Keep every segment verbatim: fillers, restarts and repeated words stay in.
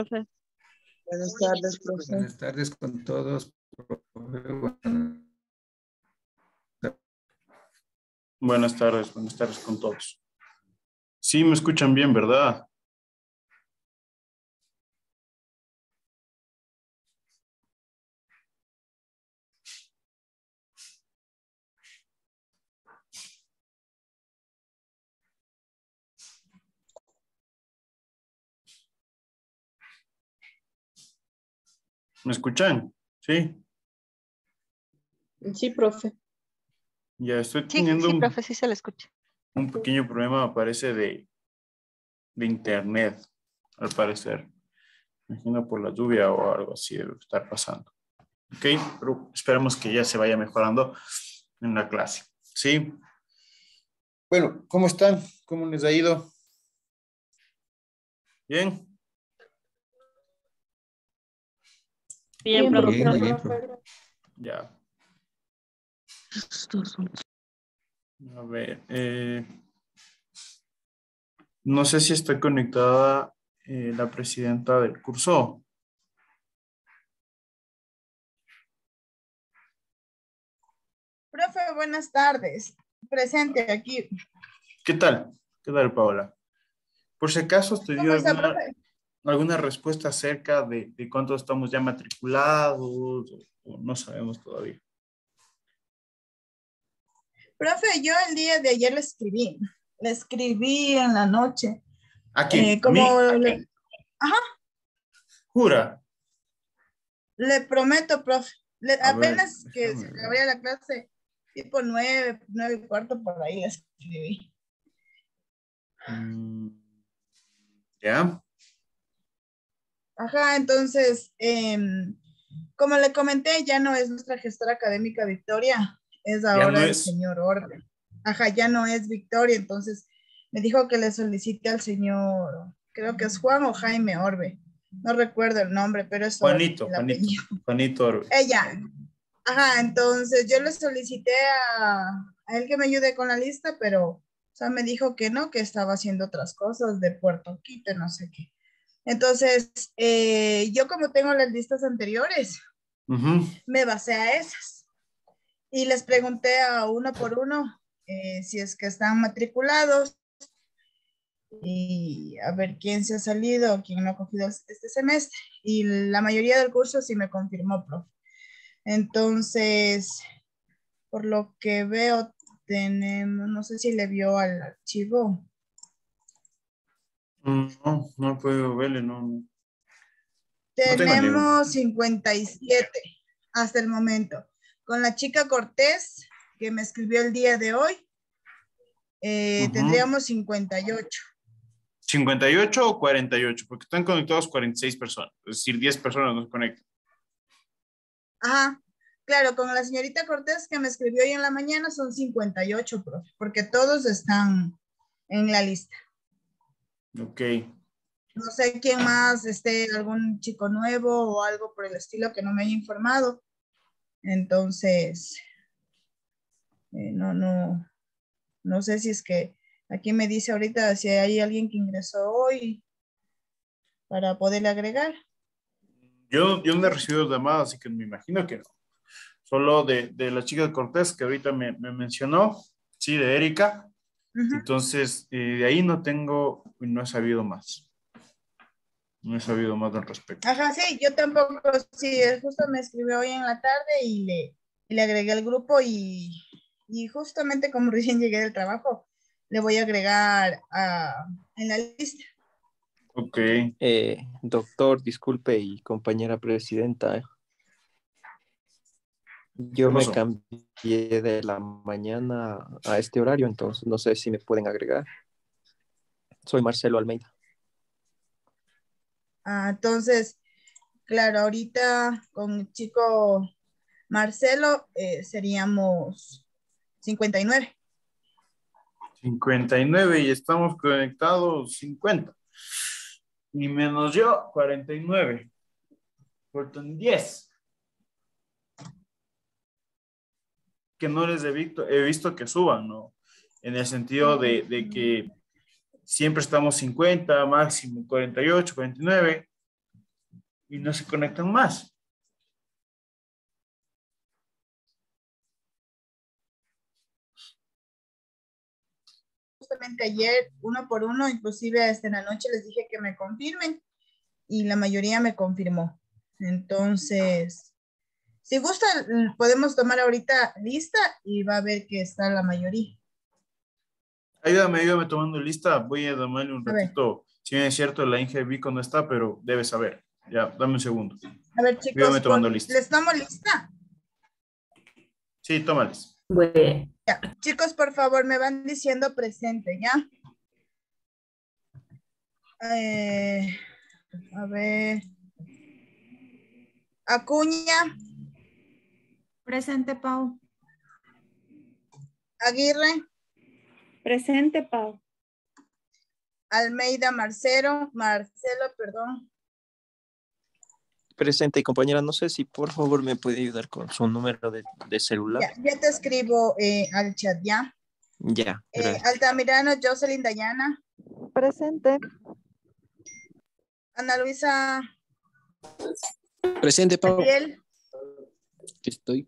Buenas tardes, profe. Buenas tardes con todos. Buenas tardes, buenas tardes con todos. Sí, me escuchan bien, ¿verdad? ¿Me escuchan? Sí. Sí, profe. Ya estoy Sí, teniendo sí, un, profe, sí se le escucha. un pequeño problema, me parece, de, de internet, al parecer. Me imagino por la lluvia o algo así debe estar pasando. Ok, pero esperemos que ya se vaya mejorando en la clase. Sí. Bueno, ¿cómo están? ¿Cómo les ha ido? ¿Bien? Bien, Muy profe. bien, muy bien, profe. Ya. A ver, eh, no sé si está conectada eh, la presidenta del curso. Profe, buenas tardes. Presente aquí. ¿Qué tal? ¿Qué tal, Paola? Por si acaso, ¿te dio ¿Cómo está, alguna, profe? alguna respuesta acerca de, de cuántos estamos ya matriculados o, o no sabemos todavía? Profe, yo el día de ayer le escribí. Le escribí en la noche. ¿A quién? Eh, ¿A mí? como le, ¿Jura? le prometo, profe. Le- A ver, apenas que déjame se ver. abría la clase, tipo nueve, nueve y cuarto por ahí le escribí. Mm, ¿ya? Ajá, entonces, em, como le comenté, ya no es nuestra gestora académica Victoria, es Ya no ahora el es. señor Orbe. Ajá, ya no es Victoria, entonces me dijo que le solicite al señor, creo que es Juan o Jaime Orbe, no recuerdo el nombre, pero es Orbe, Juanito, el Juanito, apellido. Juanito Orbe. Ella, ajá, entonces yo le solicité a, a él que me ayude con la lista, pero, o sea, me dijo que no, que estaba haciendo otras cosas de Puerto Quito, no sé qué. Entonces, eh, yo como tengo las listas anteriores, Ujú. me basé a esas y les pregunté a uno por uno eh, si es que están matriculados y a ver quién se ha salido o quién no ha cogido este semestre. Y la mayoría del curso sí me confirmó, profe. Entonces, por lo que veo, tenemos, no sé si le vio al archivo. Mm, No, no puedo verle, no. no. No tengo ni uno. Tenemos cincuenta y siete hasta el momento. Con la chica Cortés, que me escribió el día de hoy, eh, Ujú. tendríamos cincuenta y ocho. ¿cincuenta y ocho o cuarenta y ocho? Porque están conectados cuarenta y seis personas. Es decir, diez personas nos conectan. Ajá, claro, con la señorita Cortés que me escribió hoy en la mañana son cincuenta y ocho, profe, porque todos están en la lista. Ok. No sé quién más, esté algún chico nuevo o algo por el estilo que no me haya informado. Entonces, eh, no, no, no sé si es que aquí me dice ahorita si hay alguien que ingresó hoy para poderle agregar. Yo, yo no he recibido llamadas, así que me imagino que no. Solo de, de la chica de Cortés que ahorita me, me mencionó, sí, de Erika. Ujú. Entonces, eh, de ahí no tengo, no he sabido más. No he sabido más al respecto. Ajá, sí, yo tampoco, sí, él justo me escribió hoy en la tarde y le, y le agregué al grupo y, y justamente como recién llegué del trabajo, le voy a agregar a, en la lista. Ok. Eh, doctor, disculpe y compañera presidenta, yo ¿Qué me pasó? cambié de la mañana a este horario, entonces no sé si me pueden agregar. Soy Marcelo Almeida. Ah, entonces, claro, ahorita con el chico Marcelo eh, seríamos cincuenta y nueve. cincuenta y nueve y estamos conectados cincuenta. Y menos yo, cuarenta y nueve. Faltan diez. Que no les he visto, he visto que suban, ¿no? En el sentido de, de que siempre estamos cincuenta, máximo cuarenta y ocho, cuarenta y nueve. y no se conectan más. Justamente ayer, uno por uno, inclusive hasta en la noche les dije que me confirmen y la mayoría me confirmó. Entonces, si gusta, podemos tomar ahorita lista y va a ver que está la mayoría. Ayúdame, ayúdame tomando lista. Voy a tomarle un A ver. ratito. Si bien es cierto, la Inge Vico no está, pero debe saber. Ya, dame un segundo. A ver, Ayúdame chicos, tomando por- lista. ¿les tomo lista? Sí, tómales. Bueno, Ya. Chicos, por favor, me van diciendo presente, ¿ya? Eh, a ver. Acuña, Presente, Pau. Aguirre, Presente, Pau. Almeida, Marcelo, Marcelo, perdón. Presente, compañera, no sé si por favor me puede ayudar con su número de, de celular. Ya, ya te escribo eh, al chat, ¿ya? Ya, Eh, gracias. Altamirano, Jocelyn, Dayana, Presente. Ana Luisa, Presente, Pau. Ariel, Aquí estoy.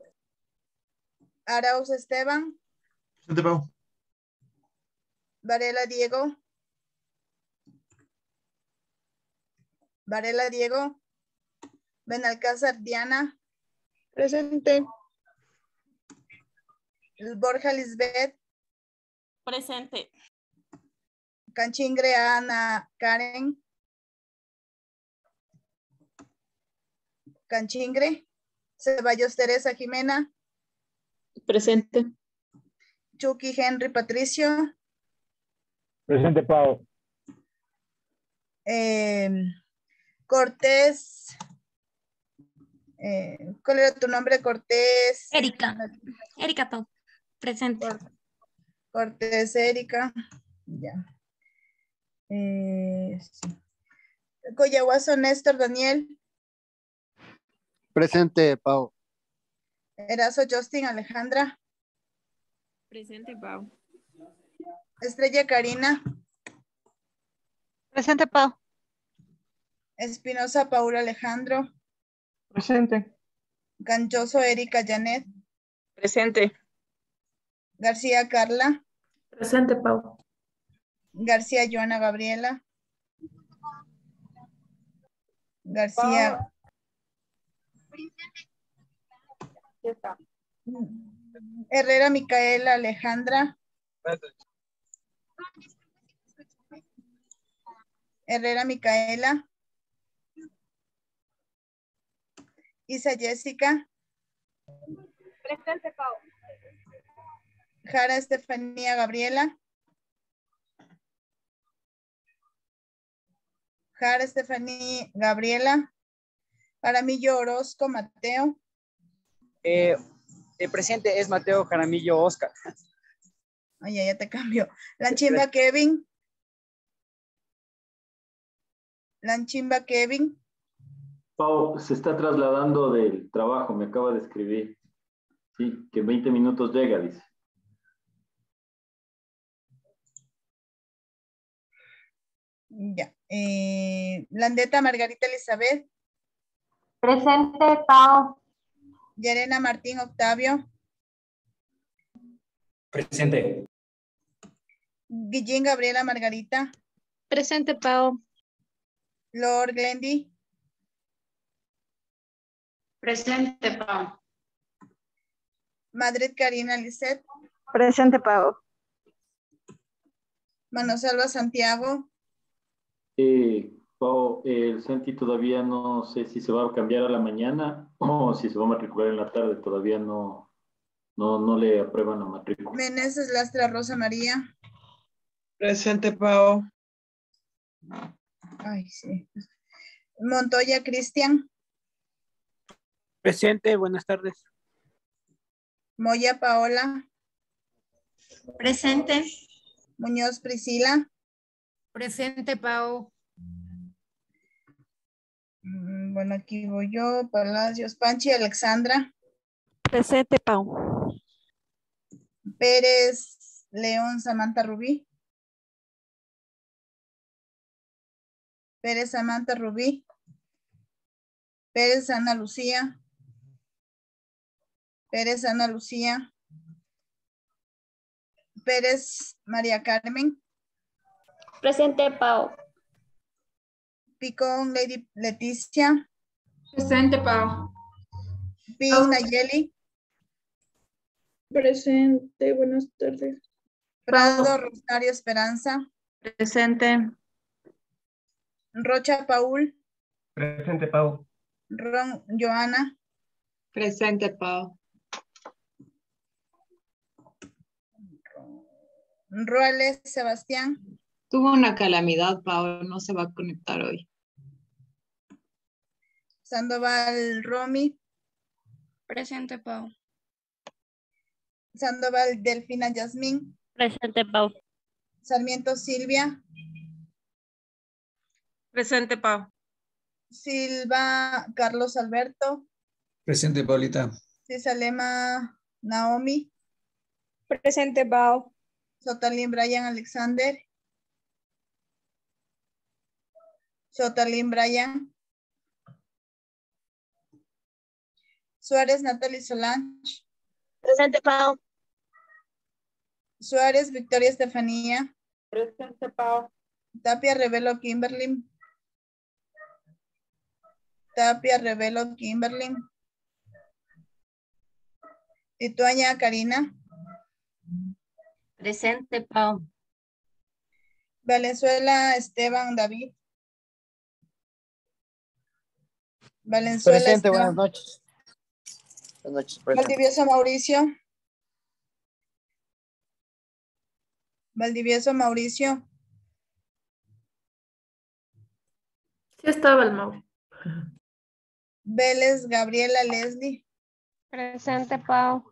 Arauz Esteban, Presente, Pau. Varela Diego, Varela Diego, Benalcázar Diana, Presente. Borja Lisbeth, Presente. Canchingre Ana Karen, Canchingre, Ceballos Teresa Jimena, presente. Chucky Henry Patricio, Presente, Pau. eh, Cortés, eh, ¿cuál era tu nombre? Cortés. Erika. Erika, Pau. Presente. Cor- Cortés Erika, ya. Eh, sí. Coyahuaso Néstor Daniel, Presente, Pau. Erazo Justin Alejandra, Presente, Pau. Estrella Karina, Presente, Pau. Espinosa Paula Alejandro, Presente. Ganchoso Erika Janet, Presente. García Carla, Presente, Pau. García Joana Gabriela, García Herrera Micaela Alejandra, Herrera Micaela, Isa Jessica, Presente, Pau. Jara Estefanía Gabriela, Jara Estefanía Gabriela, Jaramillo Orozco Mateo, Eh, el presente es Mateo Jaramillo Oscar. ay, ya, ya te cambio, Lanchimba Kevin, Lanchimba Kevin, Pau, se está trasladando del trabajo, me acaba de escribir. Sí, que en veinte minutos llega, dice. ya, eh, Landeta Margarita Elizabeth, Presente, Pau. Yarena Martín Octavio, Presente. Guillín Gabriela Margarita, Presente, Pau. Lord Glendy, Presente, Pau. Madrid Karina Lisset, Presente, Pau. Manosalva Santiago, Eh, Pau, el Santi todavía no sé si se va a cambiar a la mañana o si se va a matricular en la tarde, todavía no, no, no le aprueban la matrícula. Meneses Lastra Rosa María, Presente, Pau. ay, sí, Montoya Cristian, Presente, buenas tardes. Moya Paola, Presente. Muñoz Priscila, Presente, Pau. mm, bueno, aquí voy yo, Palacios, Panchi Alexandra, Presente, Pau. Pérez León Samantha Rubí, Pérez Samantha Rubí, Pérez Ana Lucía. Pérez Ana Lucía. Pérez María Carmen. Presente, Pau. Picón Lady Leticia. Presente, Pau. Pin Nayeli. Presente, buenas tardes. Prado Rosario Esperanza. Presente. Rocha Paul. Presente, Pau. Ron Joana. Presente, Pau. Ruales Sebastián. Tuvo una calamidad, Pau, no se va a conectar hoy. Sandoval Romy. Presente, Pau. Sandoval Delfina Yasmín. Presente, Pau. Sarmiento Silvia. Presente, Pau. Silva Carlos Alberto. Presente, Paulita. Cisalema Naomi. Presente, Pau. Sotalín Brian Alexander. Sotalín Brian. Suárez Natalie Solange. Presente, Pau. Suárez Victoria Estefanía. Presente, Pau. Tapia Revelo Kimberly. Tapia Revelo Kimberly. Tituaña Karina. Presente, Pau. Valenzuela Esteban David. Valenzuela Presente, Esteban. buenas noches. Buenas noches, presente. Valdivieso Mauricio. Valdivieso Mauricio. Sí estaba el Mau. Vélez Gabriela Leslie. Presente, Pau.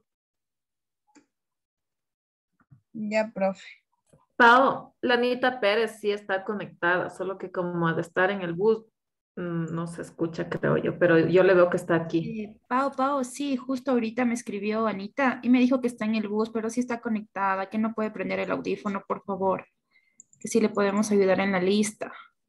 Ya, profe. Pau, la Anita Pérez sí está conectada, solo que como ha de estar en el bus, mm, no se escucha, creo yo, pero yo le veo que está aquí. Eh, Pau, Pau, sí, justo ahorita me escribió Anita y me dijo que está en el bus, pero sí está conectada, que no puede prender el audífono, por favor, que sí le podemos ayudar en la lista.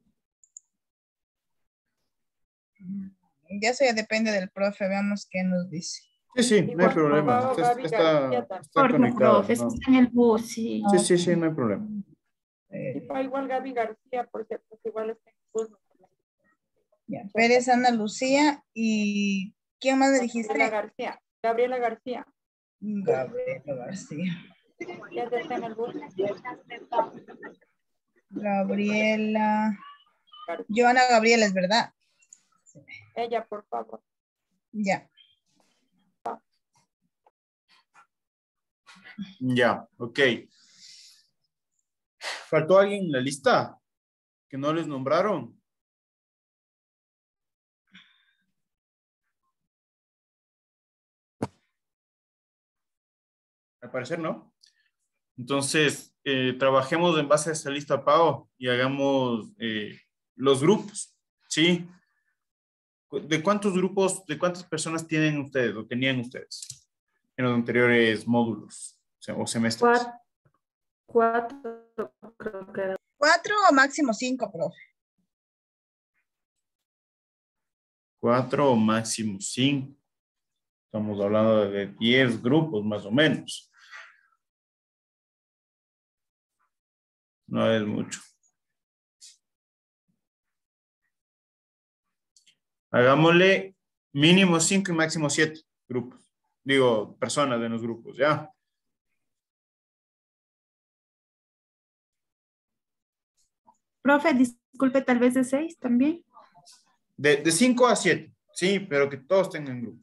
Ya eso ya depende del profe, veamos qué nos dice. Sí, sí, no hay problema. Está, está, está Porfa, conectado. profe, es que ¿no? está en el bus, sí. Sí, sí, sí, no hay problema. Eh, Igual Gaby García, por cierto, igual está en el bus. ya. Pérez Ana Lucía y ¿quién más me dijiste? Gabriela García. Gabriela García. Gabriela García. Ya está en el bus. Gabriela. Joana Gabriela, es verdad. Ella, por favor. Ya. Ya, ok. ¿Faltó alguien en la lista que no les nombraron? Al parecer no. Entonces, eh, trabajemos en base a esta lista, Pau, y hagamos eh, los grupos, ¿sí? ¿De cuántos grupos, de cuántas personas tienen ustedes o tenían ustedes en los anteriores módulos o, sea, o semestres? Cuatro, cuatro, creo que era. Cuatro o máximo cinco, profe. Cuatro o máximo cinco. Estamos hablando de diez grupos más o menos. No es mucho. Hagámosle mínimo cinco y máximo siete grupos. Digo, personas de los grupos, ¿ya? Profe, disculpe, tal vez de seis también. De, de cinco a siete, sí, pero que todos tengan grupo.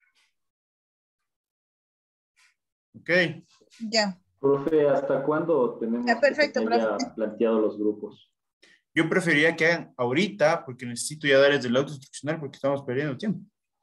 Ok. Ya. Profe, ¿hasta cuándo tenemos Ya, perfecto, que tener ya profe. planteado los grupos? Yo preferiría que hagan ahorita porque necesito ya darles el auto instruccional porque estamos perdiendo tiempo.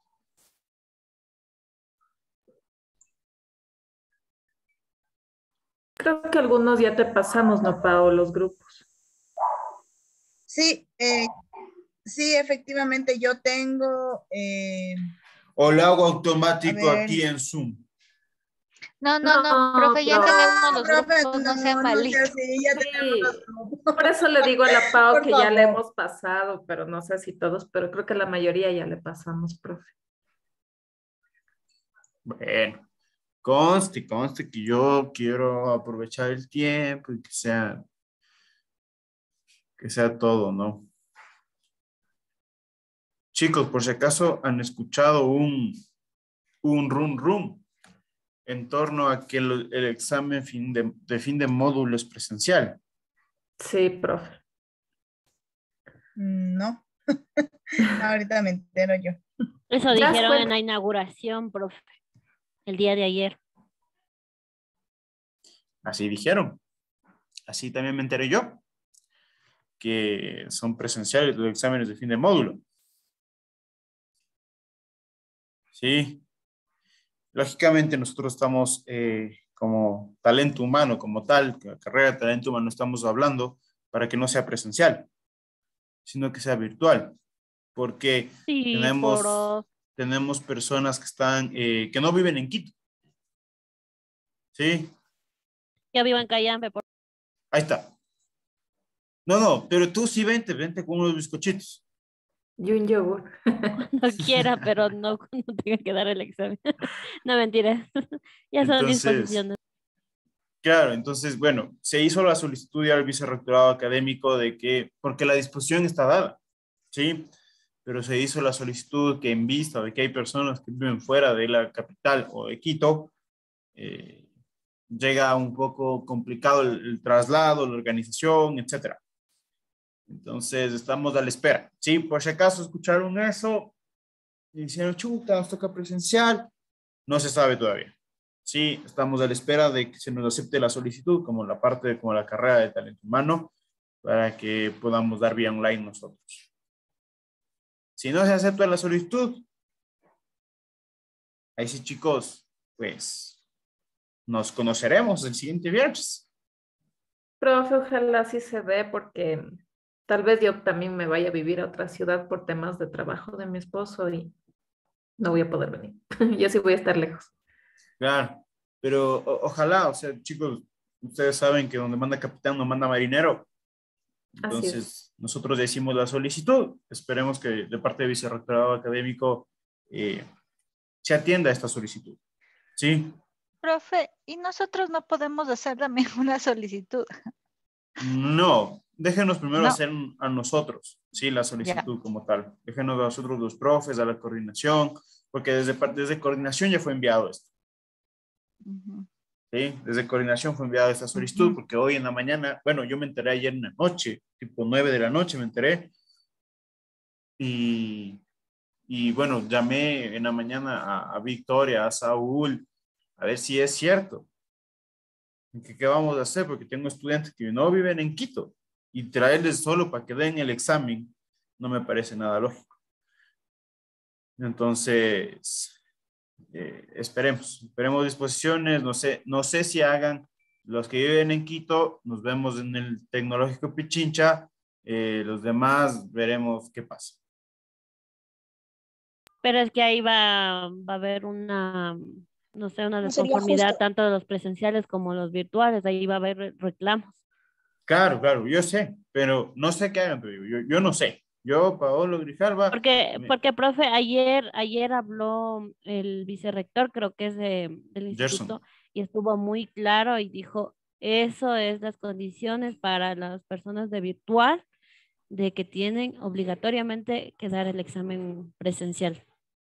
Creo que algunos ya te pasamos, ¿no, Pau? Los grupos. Sí, eh, sí, efectivamente yo tengo... eh, O lo hago automático A ver. aquí en Zoom. No, no, no, No, profe, ya profe. tenemos los Profe, grupos, no sea no, no sea malito. así, ya tenemos los Sí, grupos. por eso le digo a la Pau Por que ya le favor. hemos pasado, pero no sé si todos, pero creo que la mayoría ya le pasamos, profe. Bueno, conste, conste que yo quiero aprovechar el tiempo y que sea, que sea todo, ¿no? Chicos, por si acaso han escuchado un, un rum rum en torno a que el, el examen fin de, de fin de módulo es presencial. Sí, profe. No. Ahorita me entero yo. Eso Ya dijeron fue- en la inauguración, profe, el día de ayer. Así dijeron. Así también me enteré yo, que son presenciales los exámenes de fin de módulo. Sí. Lógicamente nosotros estamos eh, como talento humano, como tal, que la carrera de talento humano estamos hablando para que no sea presencial, sino que sea virtual, porque Sí, tenemos, por tenemos personas que están, eh, que no viven en Quito. Sí, ya vivo en Cayambe, por ahí está. No, no, pero tú sí vente, vente con unos bizcochitos. Y un yogur. cuando quiera, pero no cuando tenga que dar el examen. No, mentira. Ya son Entonces, disposiciones. claro, entonces, bueno, se hizo la solicitud ya al vicerrectorado académico de que, porque la disposición está dada, ¿sí? Pero se hizo la solicitud que en vista de que hay personas que viven fuera de la capital o de Quito, eh, llega un poco complicado el, el traslado, la organización, etcétera. Entonces, estamos a la espera, ¿sí? Por si acaso escucharon eso y dijeron, chuta, nos toca presencial, no se sabe todavía. Sí, estamos a la espera de que se nos acepte la solicitud, como la parte, de, como la carrera de talento humano, para que podamos dar vía online nosotros. Si no se acepta la solicitud, ahí sí, chicos, pues nos conoceremos el siguiente viernes. Profe, ojalá sí se dé porque tal vez yo también me vaya a vivir a otra ciudad por temas de trabajo de mi esposo y no voy a poder venir. Yo sí voy a estar lejos. Claro, pero o- ojalá, o sea, chicos, ustedes saben que donde manda capitán no manda marinero. Así es. Entonces, nosotros ya hicimos la solicitud. Esperemos que de parte del vicerrectorado académico eh, se atienda a esta solicitud. ¿Sí? Profe, ¿y nosotros no podemos hacer también una solicitud? No, déjenos primero No. hacer a nosotros, ¿sí? La solicitud como tal. Déjenos a nosotros los profes, a la coordinación, porque desde, par- desde coordinación ya fue enviado esto. Ujú. ¿Sí? Desde coordinación fue enviada esta solicitud, Ujú. porque hoy en la mañana, bueno, yo me enteré ayer en la noche, tipo nueve de la noche me enteré, y, y bueno, llamé en la mañana a, a Victoria, a Saúl, a ver si es cierto. ¿Qué, qué vamos a hacer? Porque tengo estudiantes que no viven en Quito, y traerles solo para que den el examen no me parece nada lógico. Entonces, eh, esperemos, esperemos disposiciones, no sé, no sé si hagan los que viven en Quito, nos vemos en el Tecnológico Pichincha, eh, los demás veremos qué pasa. Pero es que ahí va, va a haber una, no sé, una No sería desconformidad justo. tanto de los presenciales como los virtuales. Ahí va a haber re- reclamos. Claro, claro, yo sé, pero no sé qué hagan, te digo, yo, yo no sé. Yo, Paolo Grijalva, Porque, me- porque, profe, ayer, ayer habló el vicerrector, creo que es de- del Gerson. instituto, y estuvo muy claro y dijo, eso es las condiciones para las personas de virtual, de que tienen obligatoriamente que dar el examen presencial.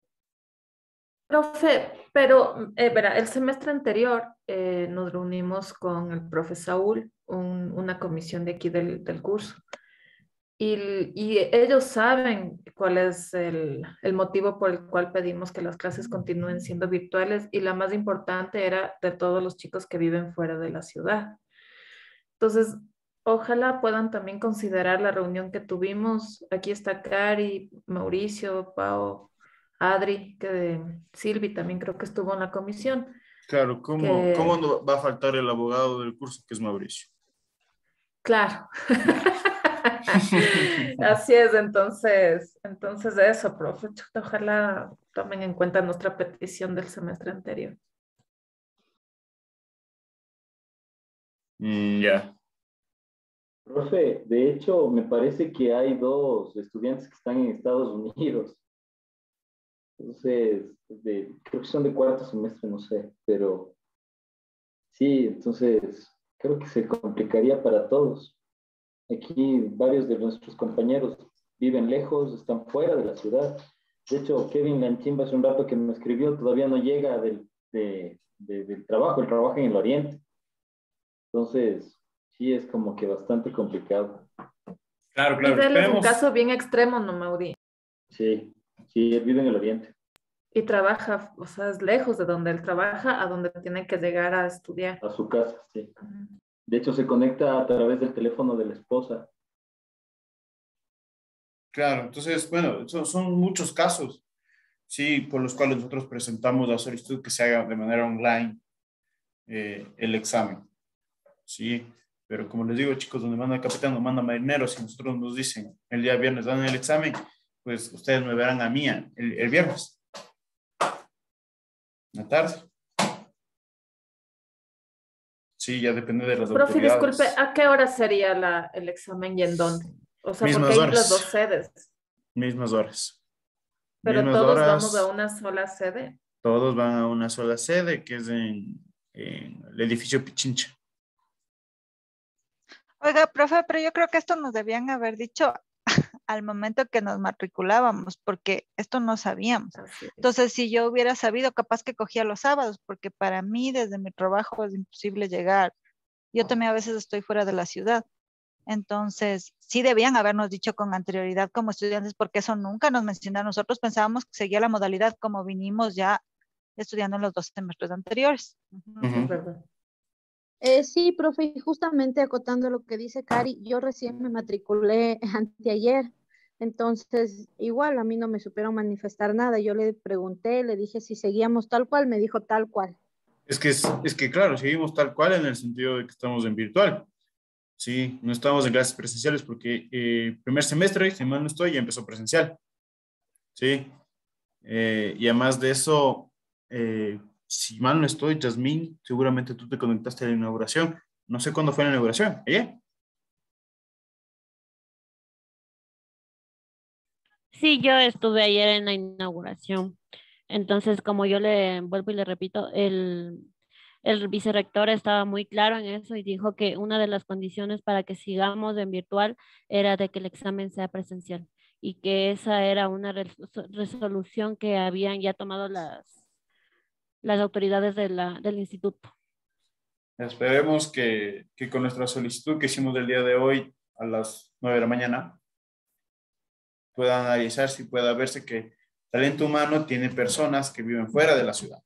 Profe, pero eh, verá, el semestre anterior eh, nos reunimos con el profe Saúl, un- una comisión de aquí del, del curso, y, y ellos saben cuál es el, el motivo por el cual pedimos que las clases continúen siendo virtuales, y la más importante era de todos los chicos que viven fuera de la ciudad. Entonces, ojalá puedan también considerar la reunión que tuvimos. Aquí está Cari, Mauricio, Pau, Adri, que Silvi también creo que estuvo en la comisión. Claro, ¿cómo, cómo Que, no va a faltar el abogado del curso que es Mauricio? claro. Así es, entonces, entonces eso, profe. Chuta, ojalá tomen en cuenta nuestra petición del semestre anterior. Mm, ya. Profe, de hecho, me parece que hay dos estudiantes que están en Estados Unidos. Entonces, de, creo que son de cuarto semestre, no sé, pero sí, entonces creo que se complicaría para todos. Aquí varios de nuestros compañeros viven lejos, están fuera de la ciudad. De hecho, Kevin Lanchimba hace un rato que me escribió, todavía no llega del, de, de- del trabajo, él trabaja en el oriente. Entonces, sí es como que bastante complicado. Claro, Y claro. de él es un Esperemos. caso bien extremo, ¿no, Mauri? Sí, sí, él vive en el oriente. Y trabaja, o sea, es lejos de donde él trabaja a donde tiene que llegar a estudiar. A su casa, sí. De hecho, se conecta a través del teléfono de la esposa. Claro, entonces, bueno, son, son muchos casos, sí, por los cuales nosotros presentamos la solicitud que se haga de manera online eh, el examen, sí. Pero como les digo, chicos, donde manda capitán, no manda marinero. Si nosotros nos dicen el día viernes dan el examen, pues ustedes me verán a mí el, el viernes, en la tarde. Sí, ya depende de las Profe, disculpe, autoridades. ¿a qué hora sería la, el examen y en dónde? O sea, porque Mismas hay las dos horas, sedes, mismas horas, pero mismas todos vamos a horas. una sola sede. Todos van a una sola sede, que es en, en el edificio Pichincha. Oiga, profe, pero yo creo que esto nos debían haber dicho al momento que nos matriculábamos, porque esto no sabíamos. Así es. Entonces, si yo hubiera sabido, capaz que cogía los sábados, porque para mí desde mi trabajo es imposible llegar. Yo también a veces estoy fuera de la ciudad. Entonces, sí debían habernos dicho con anterioridad como estudiantes, porque eso nunca nos mencionaron. Nosotros pensábamos que seguía la modalidad como vinimos ya estudiando en los dos semestres anteriores. Ujú. Es verdad. Eh, sí, profe, y justamente acotando lo que dice Cari, yo recién me matriculé anteayer, entonces igual a mí no me supieron manifestar nada. Yo le pregunté, le dije si seguíamos tal cual, me dijo tal cual. Es que, es, es que, claro, seguimos tal cual en el sentido de que estamos en virtual. Sí, no estamos en clases presenciales porque eh, primer semestre, si mal no estoy, ya empezó presencial. Sí, eh, y además de eso, eh, si mal no estoy, Yasmín, seguramente tú te conectaste a la inauguración. No sé cuándo fue la inauguración. ¿Ayer? Sí, yo estuve ayer en la inauguración. Entonces, como yo le vuelvo y le repito, el, el vicerrector estaba muy claro en eso y dijo que una de las condiciones para que sigamos en virtual era de que el examen sea presencial y que esa era una res- resolución que habían ya tomado las, las autoridades de la, del instituto. Esperemos que, que con nuestra solicitud que hicimos del día de hoy a las nueve de la mañana pueda analizarse y pueda verse que talento humano tiene personas que viven fuera de la ciudad.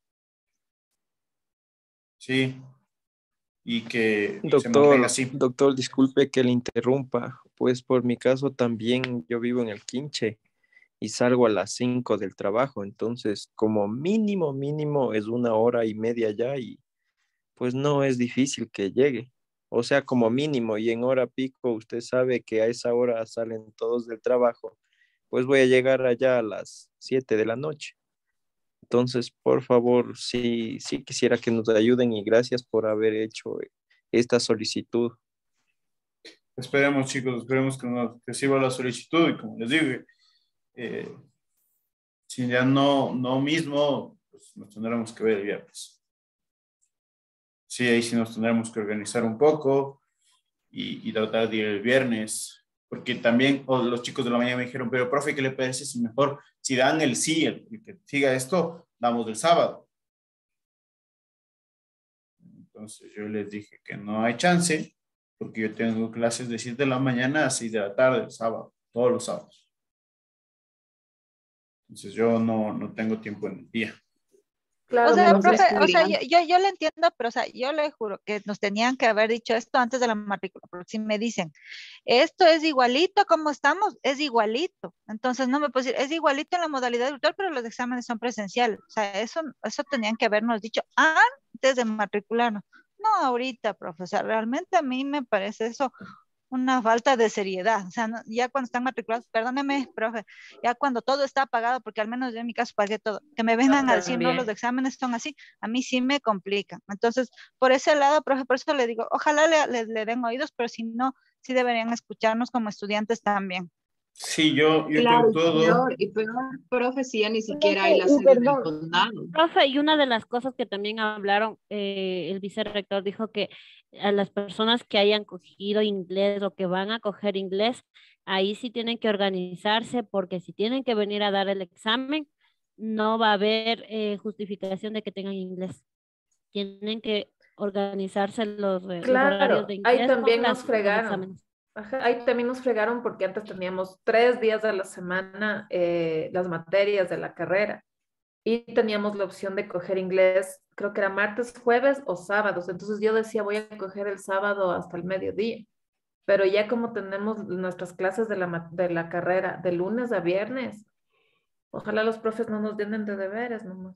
Sí, y que se mantenga Doctor, así. doctor, disculpe que le interrumpa. Pues por mi caso también yo vivo en el Quinche y salgo a las cinco del trabajo, entonces como mínimo, mínimo es una hora y media ya y pues no es difícil que llegue. O sea, como mínimo y en hora pico usted sabe que a esa hora salen todos del trabajo, pues voy a llegar allá a las siete de la noche. Entonces, por favor, sí, sí quisiera que nos ayuden y gracias por haber hecho esta solicitud. Esperemos, chicos, esperemos que nos reciba la solicitud y como les digo, eh, si ya no, no mismo, pues nos tendremos que ver el viernes. Sí, ahí sí nos tendremos que organizar un poco y, y tratar de ir el viernes, porque también oh, los chicos de la mañana me dijeron, pero profe, ¿qué le parece si mejor, si dan el sí, el, el que siga esto, damos el sábado? Entonces yo les dije que no hay chance, porque yo tengo clases de siete de la mañana a seis de la tarde, el sábado, todos los sábados. Entonces yo no, no tengo tiempo en el día. O Claro, sea, profe. profe, o sea, yo, yo, yo le entiendo, pero o sea, yo le juro que nos tenían que haber dicho esto antes de la matrícula, porque si me dicen, esto es igualito como estamos, es igualito. Entonces no me puedo decir, es igualito en la modalidad virtual, pero los exámenes son presenciales. O sea, eso, eso tenían que habernos dicho antes de matricularnos. No ahorita, profe. O sea, realmente a mí me parece eso una falta de seriedad. O sea, no, ya cuando están matriculados, perdóneme, profe, ya cuando todo está pagado, porque al menos yo en mi caso pagué todo, que me vengan a decir, no, los exámenes son así, a mí sí me complica. Entonces, por ese lado, profe, por eso le digo, ojalá le, le, le den oídos, pero si no, sí deberían escucharnos como estudiantes también. Sí, yo, yo Claro, con todo. y peor, y peor, profe, si ya ni siquiera hay la sede del condado. Profe, y una de las cosas que también hablaron, eh, el vicerrector dijo que a las personas que hayan cogido inglés o que van a coger inglés, ahí sí tienen que organizarse, porque si tienen que venir a dar el examen, no va a haber eh, justificación de que tengan inglés. Tienen que organizarse los, eh, los Claro, horarios de inglés ahí también con las, nos los fregaron. exámenes. Ajá, ahí también nos fregaron porque antes teníamos tres días a la semana eh, las materias de la carrera y teníamos la opción de coger inglés, creo que era martes, jueves o sábados. Entonces yo decía, voy a coger el sábado hasta el mediodía. Pero ya como tenemos nuestras clases de la, ma- de la carrera de lunes a viernes, ojalá los profes no nos llenen de deberes nomás.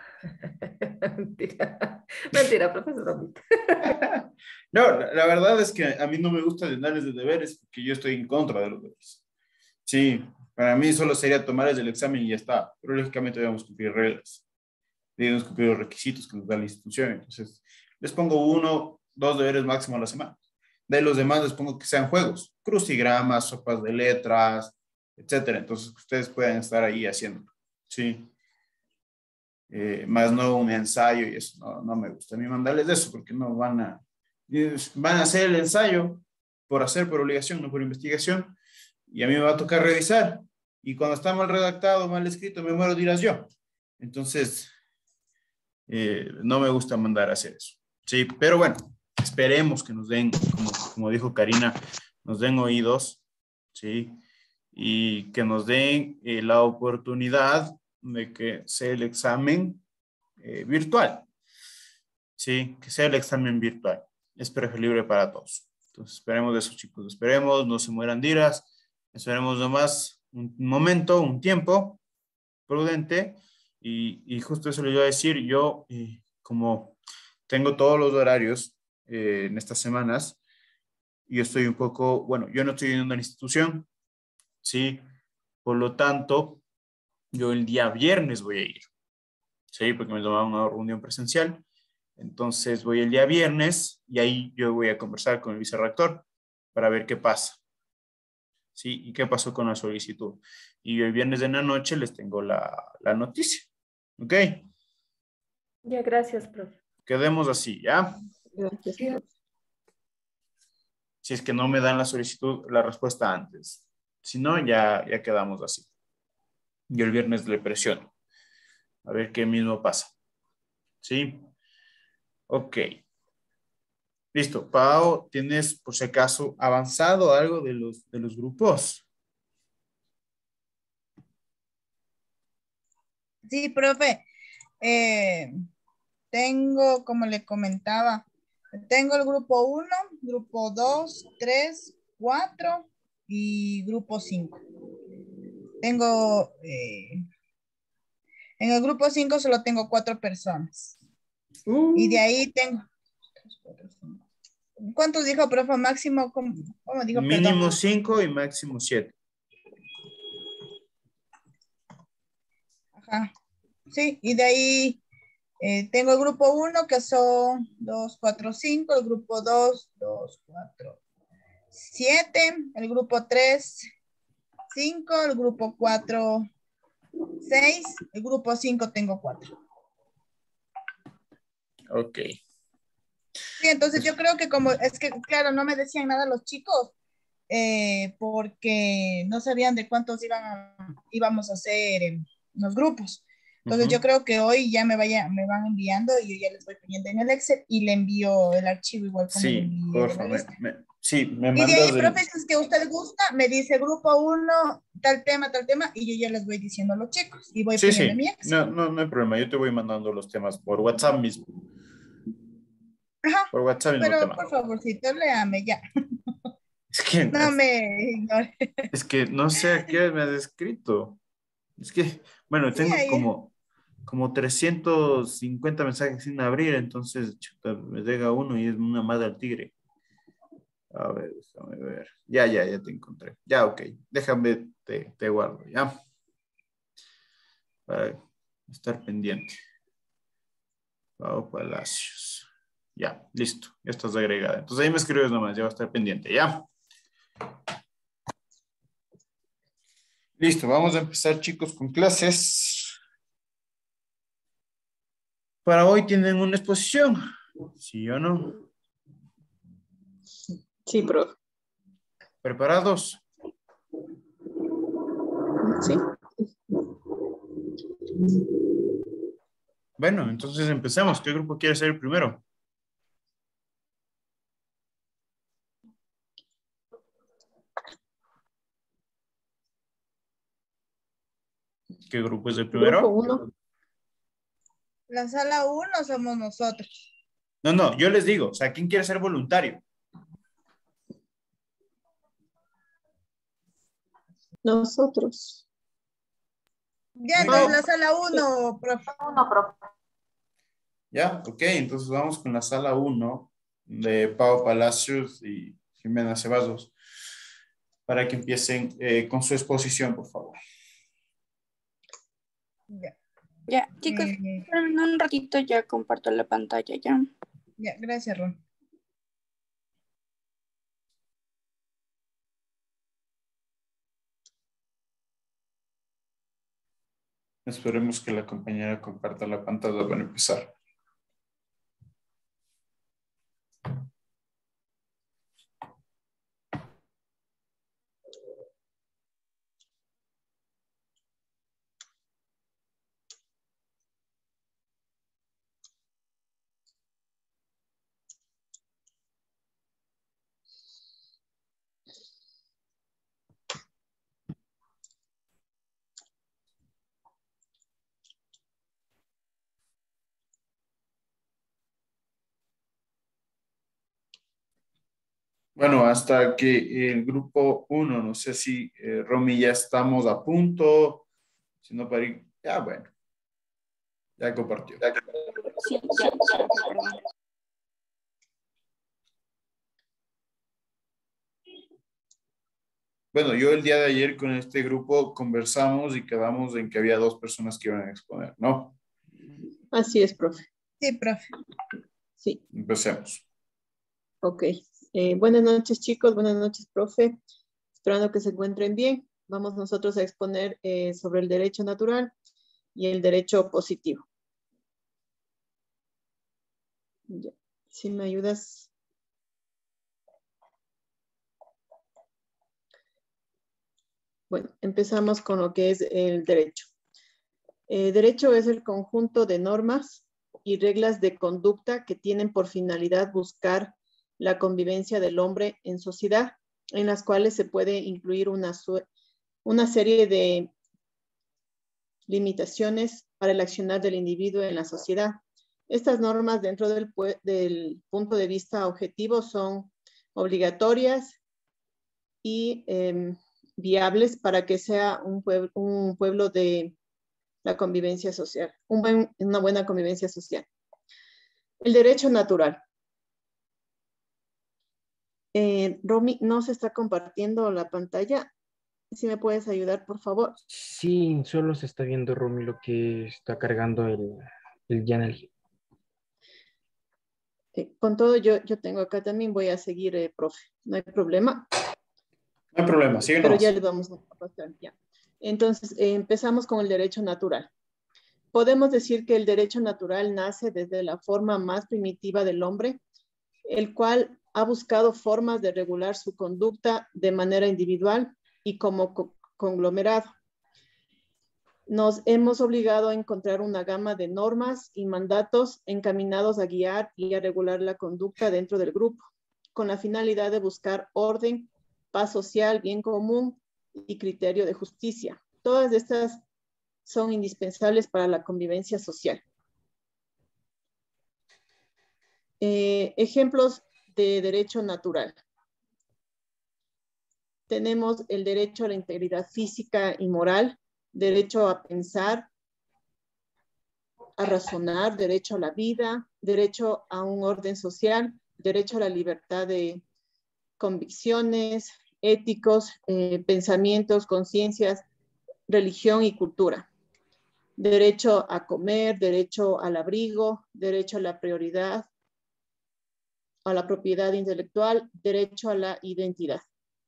Mentira, mentira, profesor. Romita. No, la, la verdad es que a mí no me gusta llenarles de deberes porque yo estoy en contra de los deberes. Sí, para mí solo sería tomarles el examen y ya está, pero lógicamente debemos cumplir reglas, debemos cumplir los requisitos que nos da la institución. Entonces, les pongo uno, dos deberes máximo a la semana. De los demás les pongo que sean juegos, crucigramas, sopas de letras, etcétera. Entonces, que ustedes puedan estar ahí haciendo. Sí. Eh, más no un ensayo y eso no, no me gusta a mí mandarles eso porque no van a van a hacer el ensayo por hacer, por obligación, no por investigación, y a mí me va a tocar revisar y cuando está mal redactado, mal escrito, me muero dirás yo. Entonces eh, no me gusta mandar a hacer eso, sí, pero bueno, esperemos que nos den, como, como dijo Karina, nos den oídos, sí, y que nos den eh, la oportunidad de que sea el examen eh, virtual. Sí, que sea el examen virtual. Es preferible para todos. Entonces, esperemos de eso, chicos. Esperemos, no se mueran diras. Esperemos nomás un momento, un tiempo prudente. Y, y justo eso le iba a decir. Yo, eh, como tengo todos los horarios eh, en estas semanas, yo estoy un poco, bueno, yo no estoy en una institución, ¿sí? Por lo tanto, yo el día viernes voy a ir, ¿sí? Porque me tomaron una reunión presencial. Entonces voy el día viernes y ahí yo voy a conversar con el vicerrector para ver qué pasa. ¿Sí? ¿Y qué pasó con la solicitud? Y el viernes de la noche les tengo la, la noticia. ¿Ok? Ya, gracias, profe. Quedemos así, ¿ya? Gracias. Si es que no me dan la solicitud, la respuesta antes. Si no, ya, ya quedamos así. Yo el viernes le presiono. A ver qué mismo pasa. ¿Sí? Ok. Listo. Pau, ¿tienes por si acaso avanzado algo de los, de los grupos? Sí, profe. Eh, tengo, como le comentaba, tengo el grupo uno, grupo dos, tres, cuatro y grupo cinco. Tengo, eh, en el grupo cinco solo tengo cuatro personas. Uh. Y de ahí tengo... ¿Cuántos dijo, profe? Máximo, ¿cómo, cómo dijo? Mínimo cinco y máximo siete. Ajá. Sí, y de ahí eh, tengo el grupo uno que son dos, cuatro, cinco, el grupo dos, dos, cuatro, siete, el grupo tres, cinco, el grupo cuatro, seis, el grupo cinco tengo cuatro. Ok. Sí, entonces yo creo que como, es que claro, no me decían nada los chicos, eh, porque no sabían de cuántos iban a, íbamos a hacer en los grupos. Entonces uh-huh. yo creo que hoy ya me, vaya, me van enviando y yo ya les voy poniendo en el Excel y le envío el archivo igual como sí, le envié por de la favor. lista. Me, sí, me y de ahí, el... profe, si es que usted gusta, me dice grupo uno, tal tema, tal tema, y yo ya les voy diciendo a los chicos y voy sí, poniendo sí. mi Excel. No, no, no hay problema, yo te voy mandando los temas por WhatsApp mismo. Ajá, por WhatsApp mismo pero tema. por favorcito, léame ya. Es que no es, me ignore. Es que no sé a qué me has escrito. Es que, bueno, tengo sí, como, como trescientos cincuenta mensajes sin abrir, entonces chuta, me llega uno y es una madre al tigre. A ver, déjame ver. Ya, ya, ya te encontré. Ya, ok. Déjame, te, te guardo, ¿ya? Para estar pendiente. Pau Palacios. Ya, listo. Ya estás agregada. Entonces ahí me escribes nomás, ya va a estar pendiente, ¿ya? Listo, vamos a empezar, chicos, con clases. Para hoy tienen una exposición, ¿sí o no? Sí, profe. ¿Preparados? Sí. Bueno, entonces empecemos. ¿Qué grupo quiere ser el primero? ¿Qué grupo es el primero? Grupo uno. La sala uno somos nosotros. No, no, yo les digo, o sea, ¿quién quiere ser voluntario? Nosotros. Ya, entonces la sala uno, profe. Uno, profe. Ya, ok, entonces vamos con la sala uno de Pau Palacios y Jimena Ceballos para que empiecen eh, con su exposición, por favor. Ya. Ya, chicos, Eh, en un ratito ya comparto la pantalla, ya. Ya, gracias, Ron. Esperemos que la compañera comparta la pantalla para empezar. Bueno, hasta que el grupo uno, no sé si eh, Romy ya estamos a punto, si no para ir, ya bueno, ya compartió. Sí, ya, ya, perdón. Bueno, yo el día de ayer con este grupo conversamos y quedamos en que había dos personas que iban a exponer, ¿no? Así es, profe. Sí, profe. Sí. Empecemos. Ok. Eh, buenas noches, chicos. Buenas noches, profe. Esperando que se encuentren bien. Vamos nosotros a exponer eh, sobre el derecho natural y el derecho positivo. Ya. Si me ayudas. Bueno, empezamos con lo que es el derecho. Eh, derecho es el conjunto de normas y reglas de conducta que tienen por finalidad buscar la convivencia del hombre en sociedad, en las cuales se puede incluir una, una serie de limitaciones para el accionar del individuo en la sociedad. Estas normas dentro del, del punto de vista objetivo son obligatorias y eh, viables para que sea un pueblo, un pueblo de la convivencia social, un buen, una buena convivencia social. El derecho natural. Eh, Romy, no se está compartiendo la pantalla. Si me puedes ayudar, por favor. Sí, solo se está viendo, Romy, lo que está cargando el, el Yanel. Eh, con todo, yo, yo tengo acá también, voy a seguir, eh, profe. No hay problema. No hay problema, síguenos. Pero ya le vamos a pasar ya. Entonces, eh, empezamos con el derecho natural. Podemos decir que el derecho natural nace desde la forma más primitiva del hombre, el cual ha buscado formas de regular su conducta de manera individual y como co conglomerado. Nos hemos obligado a encontrar una gama de normas y mandatos encaminados a guiar y a regular la conducta dentro del grupo, con la finalidad de buscar orden, paz social, bien común y criterio de justicia. Todas estas son indispensables para la convivencia social. Eh, ejemplos de derecho natural. Tenemos el derecho a la integridad física y moral, derecho a pensar, a razonar, derecho a la vida, derecho a un orden social, derecho a la libertad de, convicciones, éticos, eh, pensamientos, conciencias, religión y cultura. Derecho a comer, derecho al abrigo, derecho a la prioridad, a la propiedad intelectual, derecho a la identidad.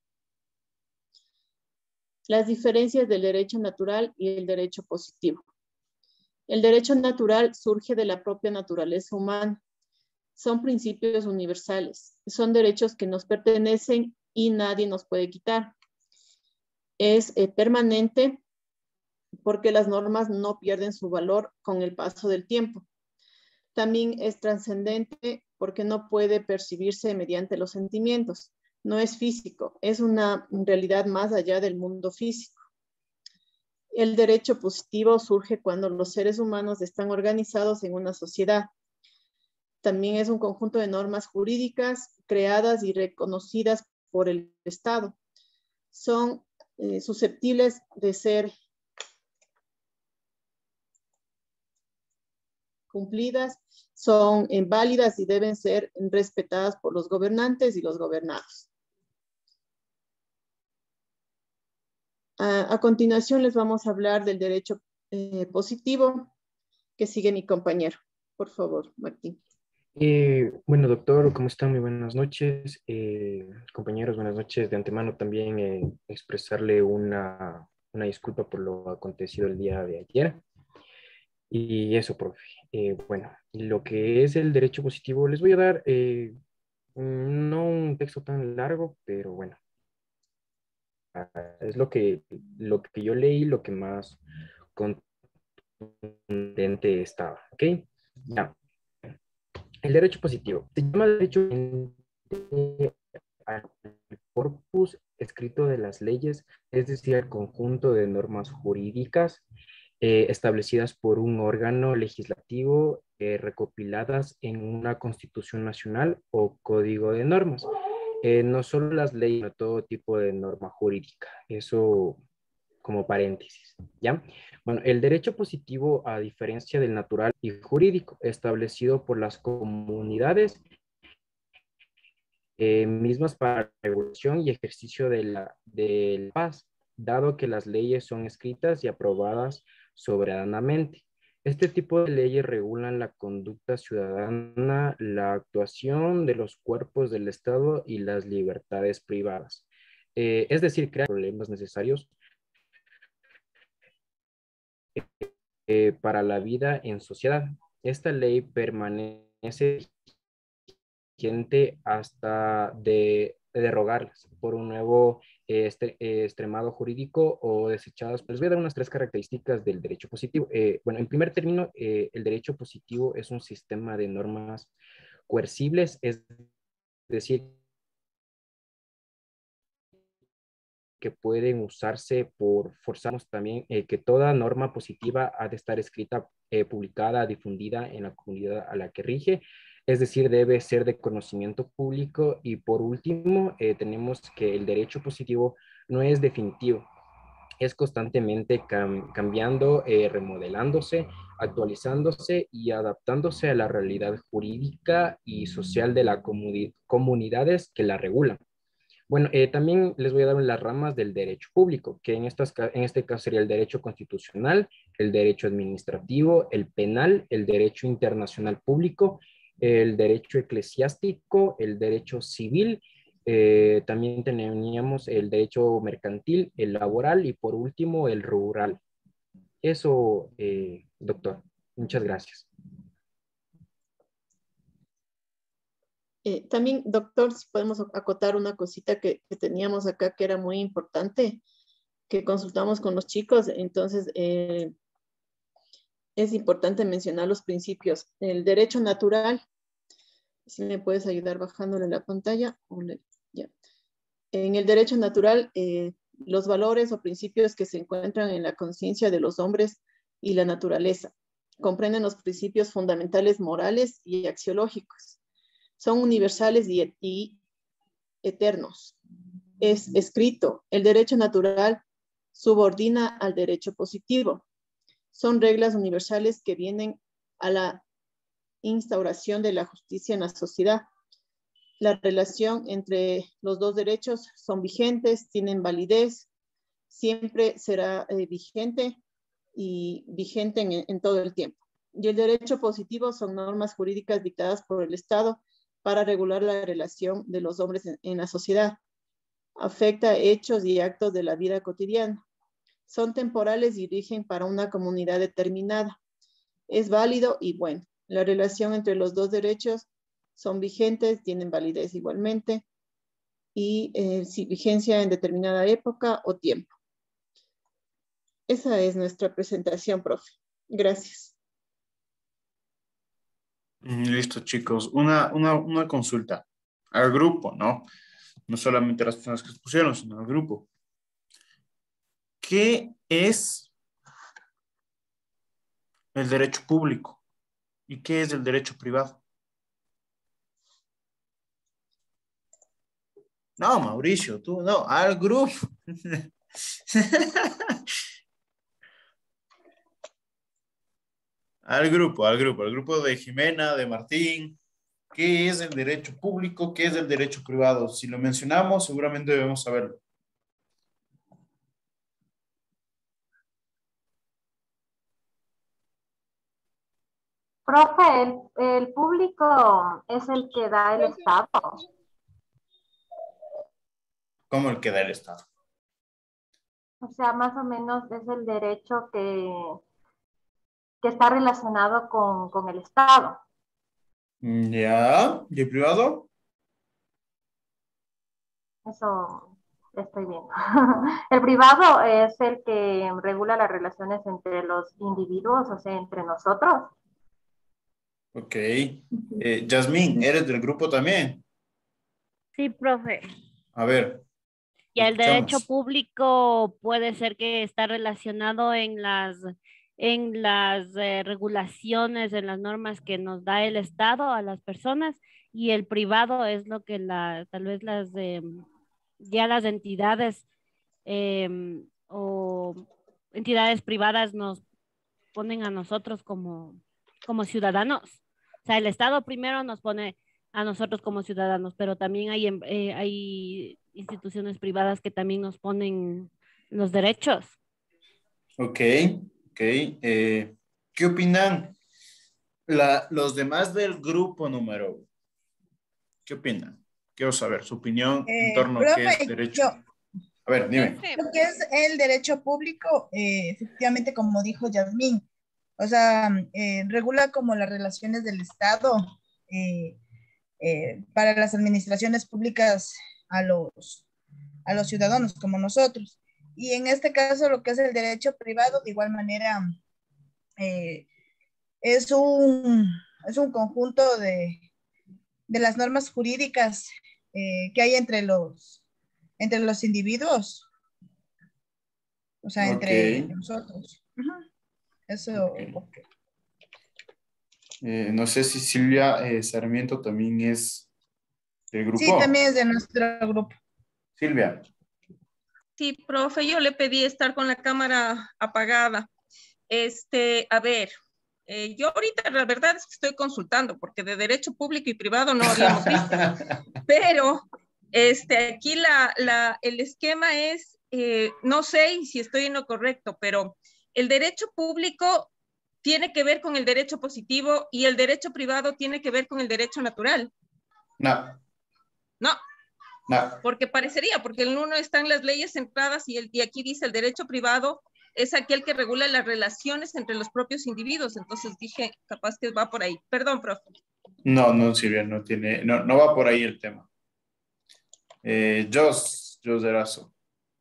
Las diferencias del derecho natural y el derecho positivo. El derecho natural surge de la propia naturaleza humana. Son principios universales. Son derechos que nos pertenecen y nadie nos puede quitar. Es eh, permanente porque las normas no pierden su valor con el paso del tiempo. También es trascendente porque no puede percibirse mediante los sentimientos. No es físico, es una realidad más allá del mundo físico. El derecho positivo surge cuando los seres humanos están organizados en una sociedad. También es un conjunto de normas jurídicas creadas y reconocidas por el Estado. Son eh, susceptibles de ser cumplidas, son válidas y deben ser respetadas por los gobernantes y los gobernados. A, a continuación les vamos a hablar del derecho eh, positivo que sigue mi compañero. Por favor, Martín. Eh, bueno, doctor, ¿cómo están? Muy buenas noches. Eh, compañeros, buenas noches. De antemano también eh, expresarle una, una disculpa por lo acontecido el día de ayer. Y eso, profe. Eh, bueno, lo que es el derecho positivo, les voy a dar eh, no un texto tan largo, pero bueno, es lo que, lo que yo leí, lo que más contundente estaba, ¿ok? Ya. El derecho positivo. Se llama derecho al corpus escrito de las leyes, es decir, al conjunto de normas jurídicas eh, establecidas por un órgano legislativo eh, recopiladas en una constitución nacional o código de normas. Eh, no solo las leyes, sino todo tipo de norma jurídica. Eso como paréntesis, ¿ya? Bueno, el derecho positivo, a diferencia del natural y jurídico, establecido por las comunidades eh, mismas para regulación y ejercicio de la, de la paz, dado que las leyes son escritas y aprobadas soberanamente. Este tipo de leyes regulan la conducta ciudadana, la actuación de los cuerpos del Estado y las libertades privadas. Eh, es decir, crean problemas necesarios eh, para la vida en sociedad. Esta ley permanece vigente hasta de, de derogarlas por un nuevo eh, este, eh, extremado jurídico o desechadas. Les voy a dar unas tres características del derecho positivo. Eh, bueno, en primer término, eh, el derecho positivo es un sistema de normas coercibles, es decir, que pueden usarse por forzarnos también eh, que toda norma positiva ha de estar escrita, eh, publicada, difundida en la comunidad a la que rige, es decir, debe ser de conocimiento público. Y por último, eh, tenemos que el derecho positivo no es definitivo, es constantemente cam cambiando, eh, remodelándose, actualizándose y adaptándose a la realidad jurídica y social de las comuni comunidades que la regulan. Bueno, eh, también les voy a dar las ramas del derecho público, que en, estas, en este caso sería el derecho constitucional, el derecho administrativo, el penal, el derecho internacional público, el derecho eclesiástico, el derecho civil, eh, también teníamos el derecho mercantil, el laboral y por último el rural. Eso, eh, doctor. Muchas gracias. Eh, también, doctor, si podemos acotar una cosita que, que teníamos acá que era muy importante, que consultamos con los chicos. Entonces, eh, es importante mencionar los principios. El derecho natural, si me puedes ayudar bajándole la pantalla. Ya. En el derecho natural, eh, los valores o principios que se encuentran en la conciencia de los hombres y la naturaleza comprenden los principios fundamentales morales y axiológicos. Son universales y, y eternos. Es escrito, el derecho natural subordina al derecho positivo. Son reglas universales que vienen a la instauración de la justicia en la sociedad. la relación entre los dos derechos son vigentes, tienen validez, siempre será eh, vigente y vigente en, en todo el tiempo. Y el derecho positivo son normas jurídicas dictadas por el Estado para regular la relación de los hombres en, en la sociedad. Afecta hechos y actos de la vida cotidiana. Son temporales y rigen para una comunidad determinada. Es válido y bueno. La relación entre los dos derechos son vigentes, tienen validez igualmente y eh, sí, vigencia en determinada época o tiempo. Esa es nuestra presentación, profe. Gracias. Listo, chicos. Una, una, una consulta al grupo, ¿no? No solamente a las personas que expusieron, sino al grupo. ¿Qué es el derecho público? ¿Y qué es el derecho privado? No, Mauricio, tú no, al grupo. Al grupo, al grupo, al grupo de Jimena, de Martín. ¿Qué es el derecho público? ¿Qué es el derecho privado? Si lo mencionamos, seguramente debemos saberlo. Profe, el, el público es el que da el Estado. ¿Cómo el que da el Estado? O sea, más o menos es el derecho que, que está relacionado con, con el Estado. Ya, ¿y el privado? Eso estoy viendo. El privado es el que regula las relaciones entre los individuos, o sea, entre nosotros. Ok. Eh, Yasmín, ¿eres del grupo también? Sí, profe. A ver. Y el derecho escuchamos. público puede ser que está relacionado en las, en las eh, regulaciones, en las normas que nos da el Estado a las personas, y el privado es lo que la, tal vez las eh, ya las entidades eh, o entidades privadas nos ponen a nosotros como, como ciudadanos. O sea, el Estado primero nos pone a nosotros como ciudadanos, pero también hay, eh, hay instituciones privadas que también nos ponen los derechos. Ok, ok. Eh, ¿qué opinan la, los demás del grupo número uno? ¿Qué opinan? Quiero saber su opinión en Eh, torno a qué es profe, derecho. yo, A ver, dime. lo que es el derecho público, eh, efectivamente, como dijo Yasmín, o sea, eh, regula como las relaciones del Estado eh, eh, para las administraciones públicas a los, a los ciudadanos como nosotros. Y en este caso, lo que es el derecho privado, de igual manera, eh, es, un, es un conjunto de, de las normas jurídicas eh, que hay entre los, entre los individuos, o sea, entre Ok. nosotros. Ujú. Eso. Ok. Eh, no sé si Silvia eh, Sarmiento también es del grupo. Sí, también es de nuestro grupo. Silvia. Sí, profe, yo le pedí estar con la cámara apagada. Este, a ver, eh, yo ahorita la verdad es que estoy consultando porque de derecho público y privado no habíamos visto. Pero este, aquí la, la, el esquema es, eh, no sé si estoy en lo correcto, pero el derecho público tiene que ver con el derecho positivo y el derecho privado tiene que ver con el derecho natural. No. No. No. Porque parecería, porque en uno están las leyes centradas y, el, y aquí dice el derecho privado es aquel que regula las relaciones entre los propios individuos. Entonces dije, capaz que va por ahí. Perdón, profe. No, no, Silvia, no tiene, no, no va por ahí el tema. Eh, Jos, Jos Erazo.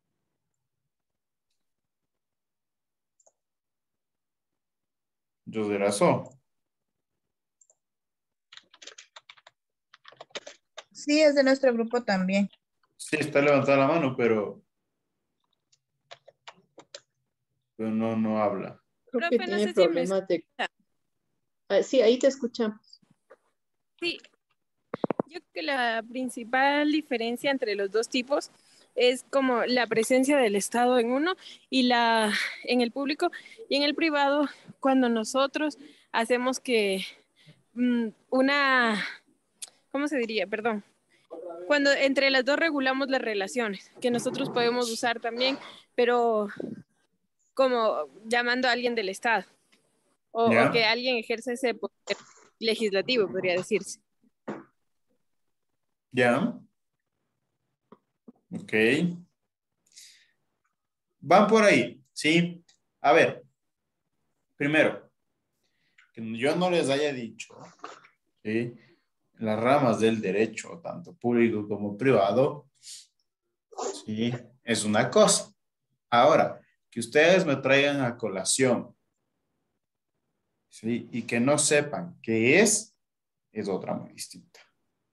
Jos Erazo. Sí, es de nuestro grupo también. Sí, está levantada la mano, pero, pero no, no habla. Creo que tiene problemas de... Ah, sí, ahí te escuchamos. Sí, yo creo que la principal diferencia entre los dos tipos es como la presencia del Estado en uno y la en el público y en el privado, cuando nosotros hacemos que mmm, una, ¿cómo se diría? Perdón. cuando entre las dos regulamos las relaciones, que nosotros podemos usar también, pero como llamando a alguien del Estado, o, ¿Ya? o que alguien ejerce ese poder legislativo, podría decirse. Ya. Ok. Van por ahí, ¿sí? A ver, primero, que yo no les haya dicho, ¿sí? Las ramas del derecho, tanto público como privado, ¿sí? Es una cosa. Ahora, que ustedes me traigan a colación, ¿sí? Y que no sepan qué es, es otra muy distinta.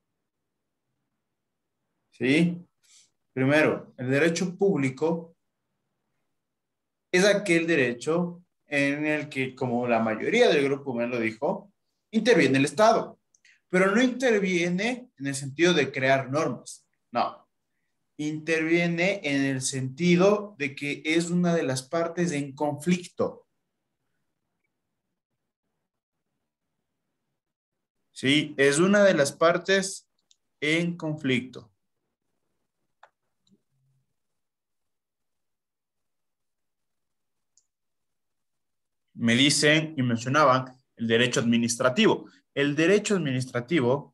¿Sí? Primero, el derecho público es aquel derecho en el que, como la mayoría del grupo me lo dijo, interviene el Estado, pero no interviene en el sentido de crear normas, no. Interviene en el sentido de que es una de las partes en conflicto. Sí, es una de las partes en conflicto. Me dicen y mencionaban el derecho administrativo. El derecho administrativo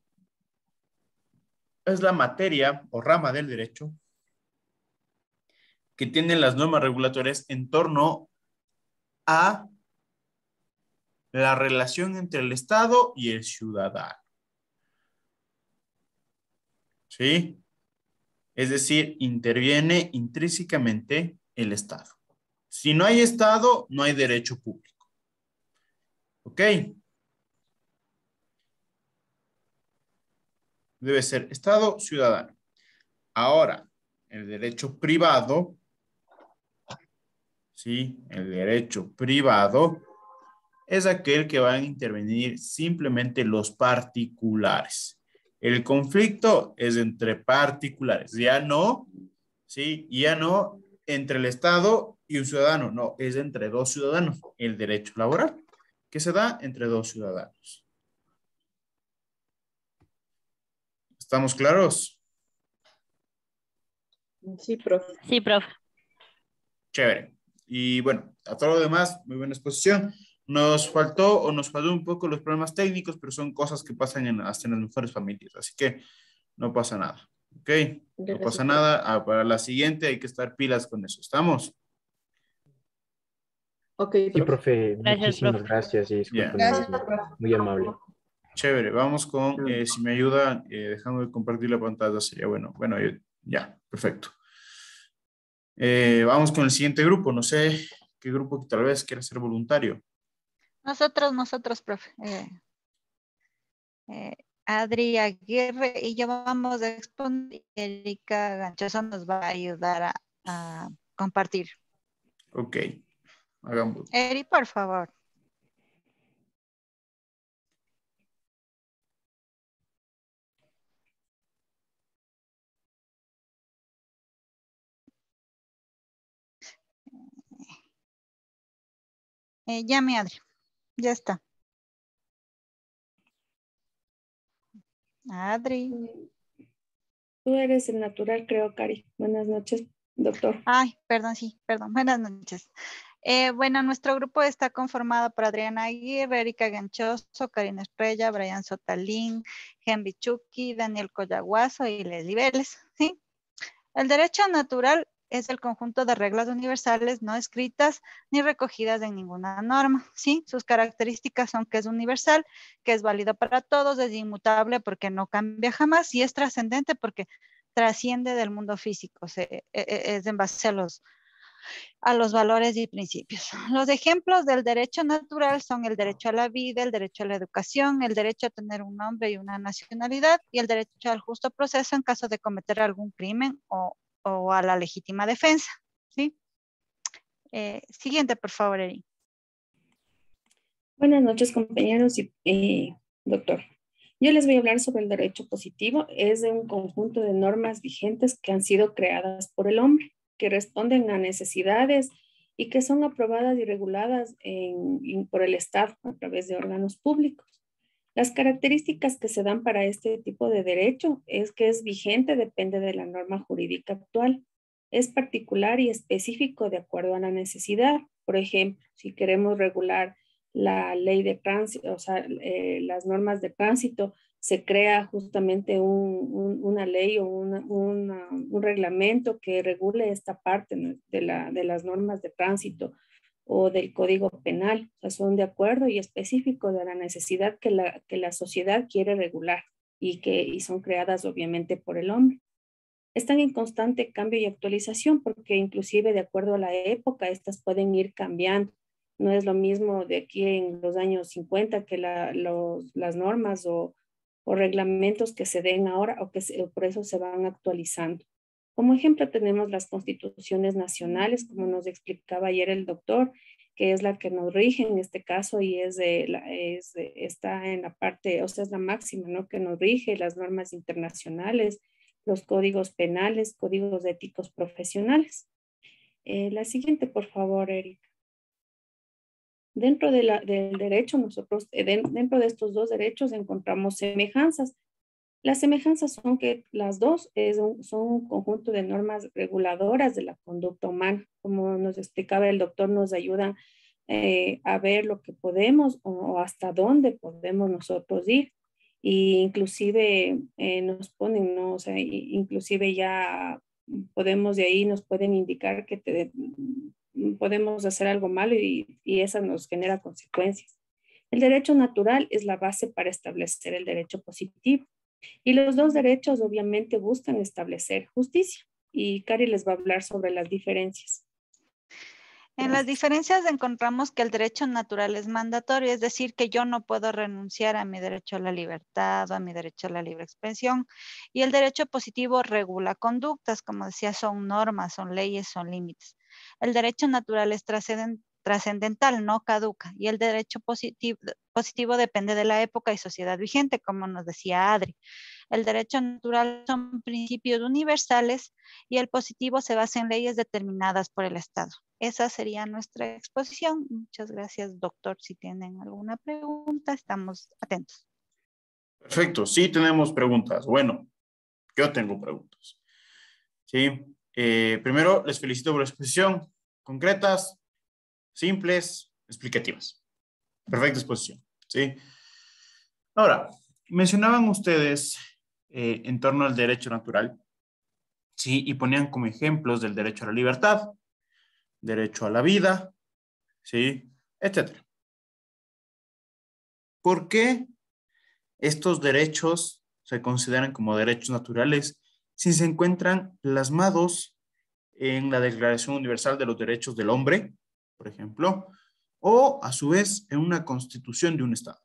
es la materia o rama del derecho que tiene las normas regulatorias en torno a la relación entre el Estado y el ciudadano. ¿Sí? Es decir, interviene intrínsecamente el Estado. Si no hay Estado, no hay derecho público. ¿Ok? Debe ser Estado, ciudadano. Ahora, el derecho privado, ¿sí? El derecho privado es aquel que van a intervenir simplemente los particulares. El conflicto es entre particulares, ya no, ¿sí? Ya no entre el Estado y un ciudadano, no, es entre dos ciudadanos. El derecho laboral, que se da entre dos ciudadanos. ¿Estamos claros? Sí, profe. Sí, profe. Chévere. Y bueno, a todo lo demás, muy buena exposición. Nos faltó o nos faltó un poco los problemas técnicos, pero son cosas que pasan en, hasta en las mejores familias, así que no pasa nada. ¿Ok? No pasa nada. Ah, para la siguiente hay que estar pilas con eso. ¿Estamos? Ok, Sí, profe, Gracias, muchísimas profe. gracias y Yeah. disculpen, muy amable. Chévere, vamos con, eh, si me ayudan, eh, dejando de compartir la pantalla, sería bueno. Bueno, yo- ya, perfecto. Eh, vamos con el siguiente grupo. No sé qué grupo tal vez quiera ser voluntario. Nosotros, nosotros, profe. Eh, eh, Adri Aguirre y yo vamos a exponer. Erika Ganchoso nos va a ayudar a, a compartir. Ok, hagamos. Eri, por favor. Eh, ya, mi Adri. Ya está. Adri. Tú eres el natural, creo, Cari. Buenas noches, doctor. Ay, perdón, sí, perdón. Buenas noches. Eh, bueno, nuestro grupo está conformado por Adriana Aguirre, Erika Ganchoso, Karina Estrella, Brian Sotalín, Henry Chucky, Daniel Collaguazo y Leslie Vélez, ¿sí? El derecho natural es el conjunto de reglas universales no escritas ni recogidas en ninguna norma, ¿sí? Sus características son que es universal, que es válido para todos, es inmutable porque no cambia jamás y es trascendente porque trasciende del mundo físico, se, es en base a los, a los valores y principios. Los ejemplos del derecho natural son el derecho a la vida, el derecho a la educación, el derecho a tener un nombre y una nacionalidad y el derecho al justo proceso en caso de cometer algún crimen o, o a la legítima defensa, ¿sí? Eh, siguiente, por favor, Eri. Buenas noches, compañeros y eh, doctor. Yo les voy a hablar sobre el derecho positivo. Es de un conjunto de normas vigentes que han sido creadas por el hombre, que responden a necesidades y que son aprobadas y reguladas en, en, por el Estado a través de órganos públicos. Las características que se dan para este tipo de derecho es que es vigente, depende de la norma jurídica actual. Es particular y específico de acuerdo a la necesidad. Por ejemplo, si queremos regular la ley de tránsito, o sea, eh, las normas de tránsito, se crea justamente un, un, una ley o una, una, un reglamento que regule esta parte, ¿no?, de, la, de las normas de tránsito o del Código Penal. O sea, son de acuerdo y específico de la necesidad que la, que la sociedad quiere regular y que y son creadas obviamente por el hombre. Están en constante cambio y actualización porque inclusive de acuerdo a la época estas pueden ir cambiando. No es lo mismo de aquí en los años cincuenta que la, los, las normas o, o reglamentos que se den ahora o que se, por eso se van actualizando. Como ejemplo tenemos las constituciones nacionales, como nos explicaba ayer el doctor, que es la que nos rige en este caso y es de la, es de, está en la parte, o sea, es la máxima, ¿no?, que nos rige, las normas internacionales, los códigos penales, códigos éticos profesionales. Eh, la siguiente, por favor, Erika. Dentro de la, del derecho, nosotros, eh, de, dentro de estos dos derechos encontramos semejanzas. Las semejanzas son que las dos es un, son un conjunto de normas reguladoras de la conducta humana. Como nos explicaba el doctor, nos ayudan eh, a ver lo que podemos o, o hasta dónde podemos nosotros ir. Y inclusive eh, nos ponen, ¿no? O sea, inclusive ya podemos de ahí, nos pueden indicar que te, podemos hacer algo malo y, y eso nos genera consecuencias. El derecho natural es la base para establecer el derecho positivo. Y los dos derechos obviamente buscan establecer justicia. Y Cari les va a hablar sobre las diferencias. En las diferencias encontramos que el derecho natural es mandatorio, es decir, que yo no puedo renunciar a mi derecho a la libertad o a mi derecho a la libre expresión. Y el derecho positivo regula conductas, como decía, son normas, son leyes, son límites. El derecho natural es trascendental, no caduca. Y el derecho positivo, positivo depende de la época y sociedad vigente, como nos decía Adri. El derecho natural son principios universales y el positivo se basa en leyes determinadas por el Estado. Esa sería nuestra exposición. Muchas gracias, doctor. Si tienen alguna pregunta, estamos atentos. Perfecto, sí tenemos preguntas. Bueno, yo tengo preguntas. Sí, eh, primero les felicito por la exposición. Concretas, simples, explicativas. Perfecta exposición. Sí. Ahora, mencionaban ustedes eh, en torno al derecho natural, sí, y ponían como ejemplos del derecho a la libertad, derecho a la vida, sí, etcétera. ¿Por qué estos derechos se consideran como derechos naturales si se encuentran plasmados en la Declaración Universal de los Derechos del Hombre, por ejemplo, o a su vez en una constitución de un Estado?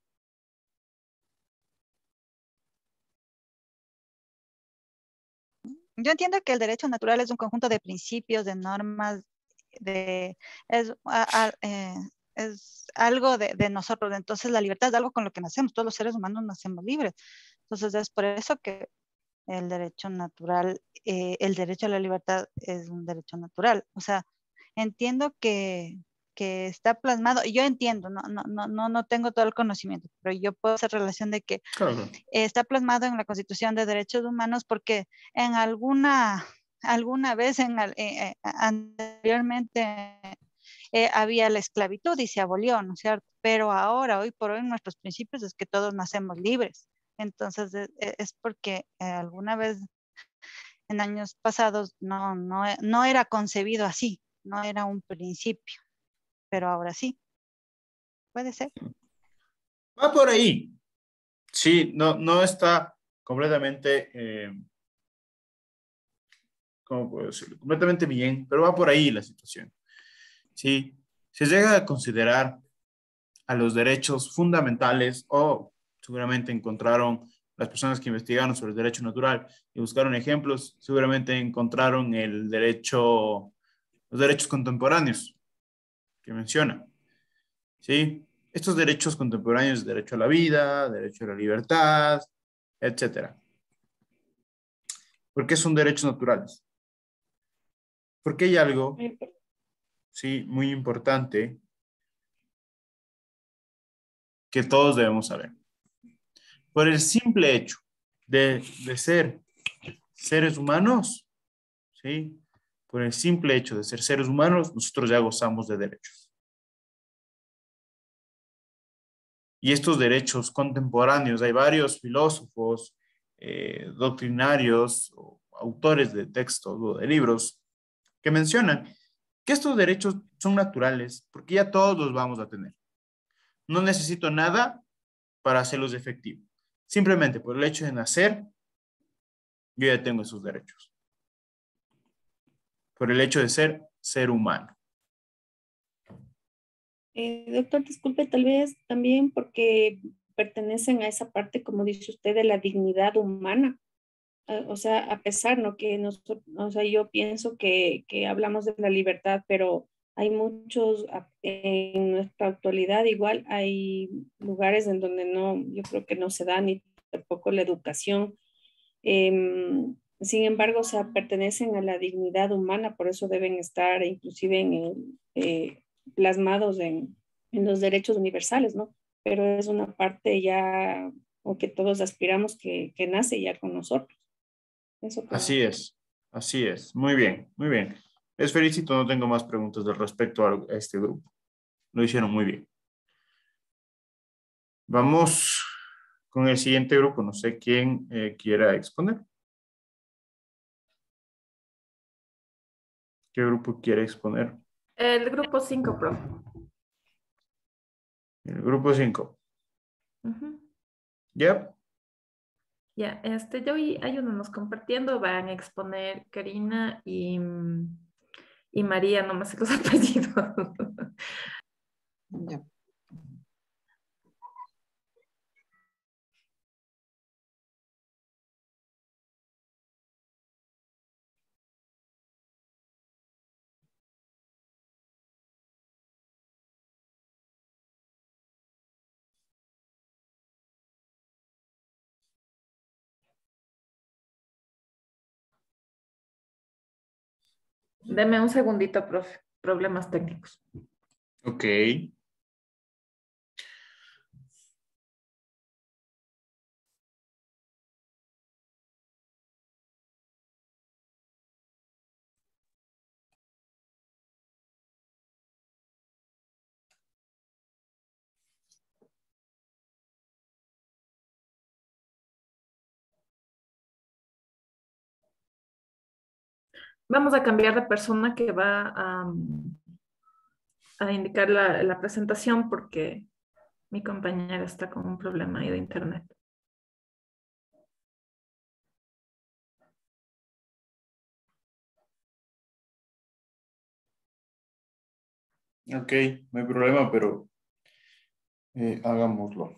Yo entiendo que el derecho natural es un conjunto de principios, de normas, de, es, a, a, eh, es algo de, de nosotros. Entonces la libertad es algo con lo que nacemos. Todos los seres humanos nacemos libres. Entonces es por eso que el derecho natural, eh, el derecho a la libertad es un derecho natural. O sea, entiendo que, que está plasmado, yo entiendo, no, no, no, no, no tengo todo el conocimiento, pero yo puedo hacer relación de que claro. eh, está plasmado en la Constitución de Derechos Humanos porque en alguna, alguna vez en, eh, eh, anteriormente eh, había la esclavitud y se abolió, ¿no es cierto? Pero ahora, hoy por hoy, nuestros principios es que todos nacemos libres. Entonces es, es porque eh, alguna vez en años pasados no, no, no era concebido así, no era un principio, pero ahora sí. Puede ser. Va por ahí. Sí, no, no está completamente, eh, ¿cómo puedo decirlo? Completamente bien, pero va por ahí la situación. Sí, se llega a considerar a los derechos fundamentales o seguramente encontraron las personas que investigaron sobre el derecho natural y buscaron ejemplos, seguramente encontraron el derecho, los derechos contemporáneos que menciona. ¿Sí? Estos derechos contemporáneos, derecho a la vida, derecho a la libertad, etcétera. ¿Por qué son derechos naturales? Porque hay algo, sí, muy importante que todos debemos saber. por el simple hecho de, de ser seres humanos, ¿sí? Por el simple hecho de ser seres humanos, nosotros ya gozamos de derechos. Y estos derechos contemporáneos, hay varios filósofos, eh, doctrinarios, o autores de textos o de libros que mencionan que estos derechos son naturales porque ya todos los vamos a tener. No necesito nada para hacerlos efectivos. Simplemente por el hecho de nacer, yo ya tengo esos derechos. Por el hecho de ser ser humano. Eh, doctor, disculpe, tal vez también porque pertenecen a esa parte, como dice usted, de la dignidad humana. Eh, o sea, a pesar, ¿no? Que nosotros, o sea, yo pienso que, que hablamos de la libertad, pero hay muchos, en nuestra actualidad igual hay lugares en donde no, yo creo que no se da ni tampoco la educación. Eh, sin embargo, o sea, pertenecen a la dignidad humana, por eso deben estar inclusive en el, eh, plasmados en, en los derechos universales, ¿no? Pero es una parte ya, o que todos aspiramos que, que nace ya con nosotros. Eso creo. Así es, así es. Muy bien, muy bien. Les felicito, no tengo más preguntas del respecto a este grupo. Lo hicieron muy bien. Vamos con el siguiente grupo. No sé quién eh, quiera exponer. ¿Qué grupo quiere exponer? El grupo cinco, profe. El grupo cinco. Uh-huh. Yep. Ya, este, yo y ayúdanos compartiendo. Van a exponer Karina y, y María, no me sé los apellidos. Ya. Deme un segundito, profe. Problemas técnicos. Ok. Vamos a cambiar de persona que va a, a indicar la, la presentación porque mi compañera está con un problema ahí de internet. Ok, no hay problema, pero eh, hagámoslo.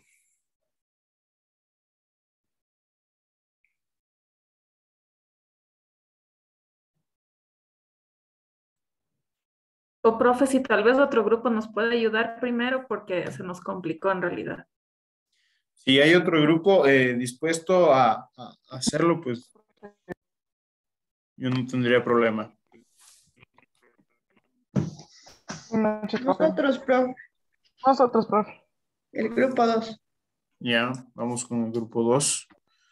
O profe, si tal vez otro grupo nos puede ayudar primero porque se nos complicó en realidad. Si hay otro grupo eh, dispuesto a, a hacerlo, pues yo no tendría problema. Nosotros, profe. Nosotros, profe. El grupo dos. Ya, vamos con el grupo dos.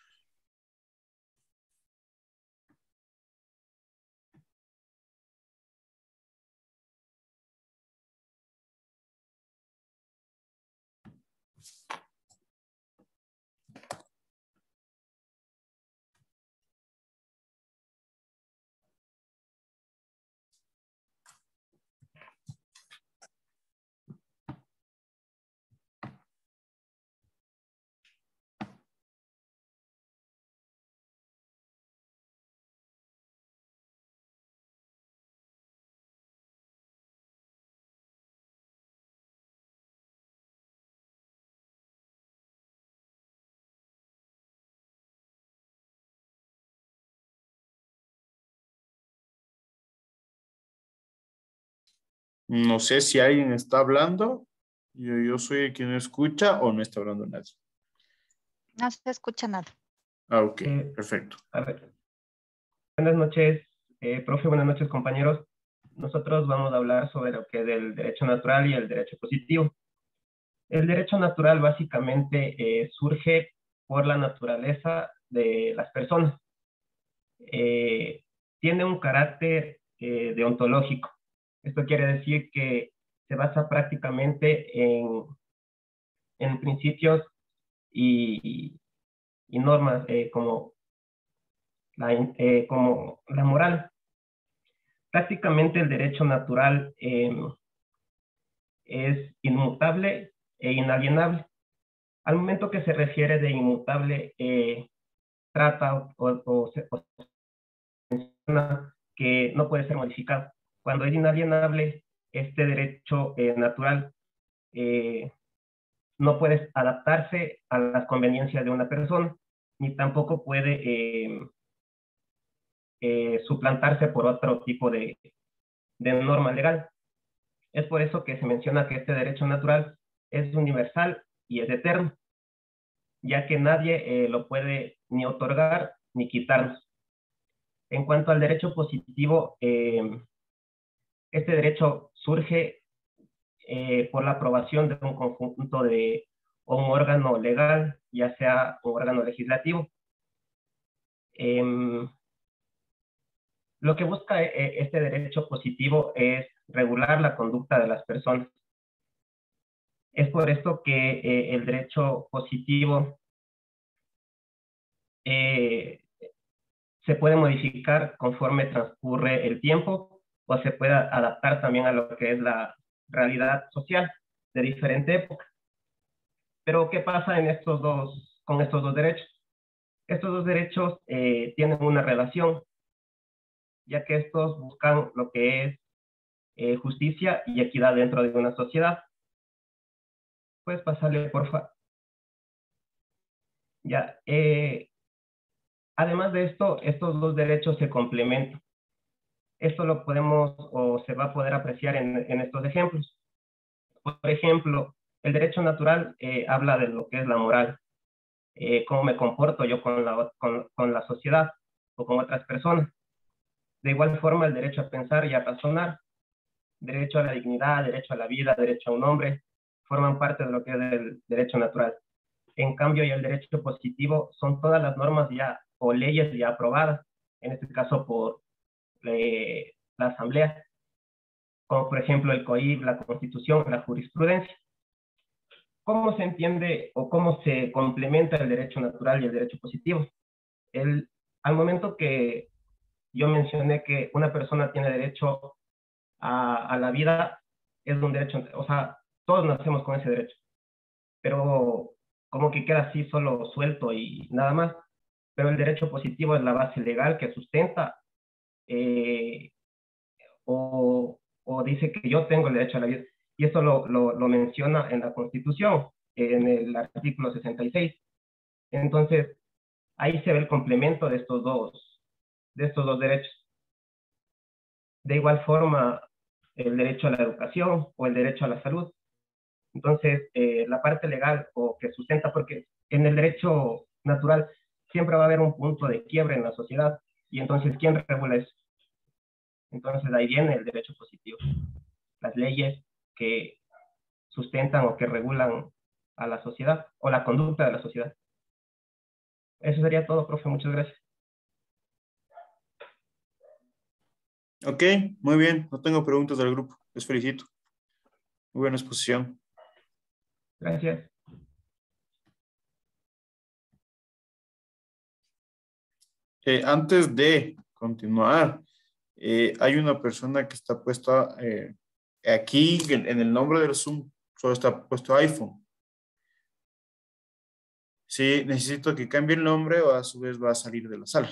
No sé si alguien está hablando. Yo, yo soy el que no escucha o no está hablando nadie. No se escucha nada. Ah, ok, Eh, perfecto. A ver. Buenas noches, eh, profe, buenas noches, compañeros. Nosotros vamos a hablar sobre lo que es el derecho natural y el derecho positivo. El derecho natural básicamente eh, surge por la naturaleza de las personas. Eh, tiene un carácter eh, deontológico. Esto quiere decir que se basa prácticamente en, en principios y, y normas eh, como, la, eh, como la moral. Prácticamente el derecho natural eh, es inmutable e inalienable. Al momento que se refiere de inmutable, eh, trata o, o, o, se, o menciona que no puede ser modificado. Cuando es inalienable, este derecho eh, natural eh, no puede adaptarse a las conveniencias de una persona, ni tampoco puede eh, eh, suplantarse por otro tipo de, de norma legal. Es por eso que se menciona que este derecho natural es universal y es eterno, ya que nadie eh, lo puede ni otorgar ni quitarnos. En cuanto al derecho positivo, eh, este derecho surge eh, por la aprobación de un conjunto de o un órgano legal, ya sea un órgano legislativo. Eh, lo que busca eh, este derecho positivo es regular la conducta de las personas. Es por esto que eh, el derecho positivo eh, se puede modificar conforme transcurre el tiempo o se puede adaptar también a lo que es la realidad social de diferente época. Pero ¿qué pasa en estos dos, con estos dos derechos? Estos dos derechos eh, tienen una relación, ya que estos buscan lo que es eh, justicia y equidad dentro de una sociedad. Puedes pasarle, porfa. Ya, eh, además de esto, estos dos derechos se complementan. Esto lo podemos o se va a poder apreciar en, en estos ejemplos. Por ejemplo, el derecho natural eh, habla de lo que es la moral, eh, cómo me comporto yo con la, con, con la sociedad o con otras personas. De igual forma, el derecho a pensar y a razonar, derecho a la dignidad, derecho a la vida, derecho a un hombre, forman parte de lo que es el derecho natural. En cambio, y el derecho positivo son todas las normas ya o leyes ya aprobadas, en este caso por eh, la Asamblea, como por ejemplo el C O I B, la Constitución, la jurisprudencia. ¿Cómo se entiende o cómo se complementa el derecho natural y el derecho positivo? El, al momento que yo mencioné que una persona tiene derecho a, a la vida, es un derecho, o sea, todos nacemos con ese derecho, pero como que queda así solo suelto y nada más. Pero el derecho positivo es la base legal que sustenta eh, o, o dice que yo tengo el derecho a la vida. Y eso lo, lo, lo menciona en la Constitución, en el artículo sesenta y seis. Entonces, ahí se ve el complemento de estos dos, de estos dos derechos. De igual forma, el derecho a la educación o el derecho a la salud. Entonces, eh, la parte legal o que sustenta, porque en el derecho natural siempre va a haber un punto de quiebre en la sociedad, y entonces, ¿quién regula eso? Entonces, ahí viene el derecho positivo. Las leyes que sustentan o que regulan a la sociedad o la conducta de la sociedad. Eso sería todo, profe. Muchas gracias. Ok, muy bien. No tengo preguntas del grupo. Les felicito. Muy buena exposición. Gracias. Eh, antes de continuar, eh, hay una persona que está puesta eh, aquí en, en el nombre del Zoom. Solo está puesto iPhone. Sí, necesito que cambie el nombre o a su vez va a salir de la sala.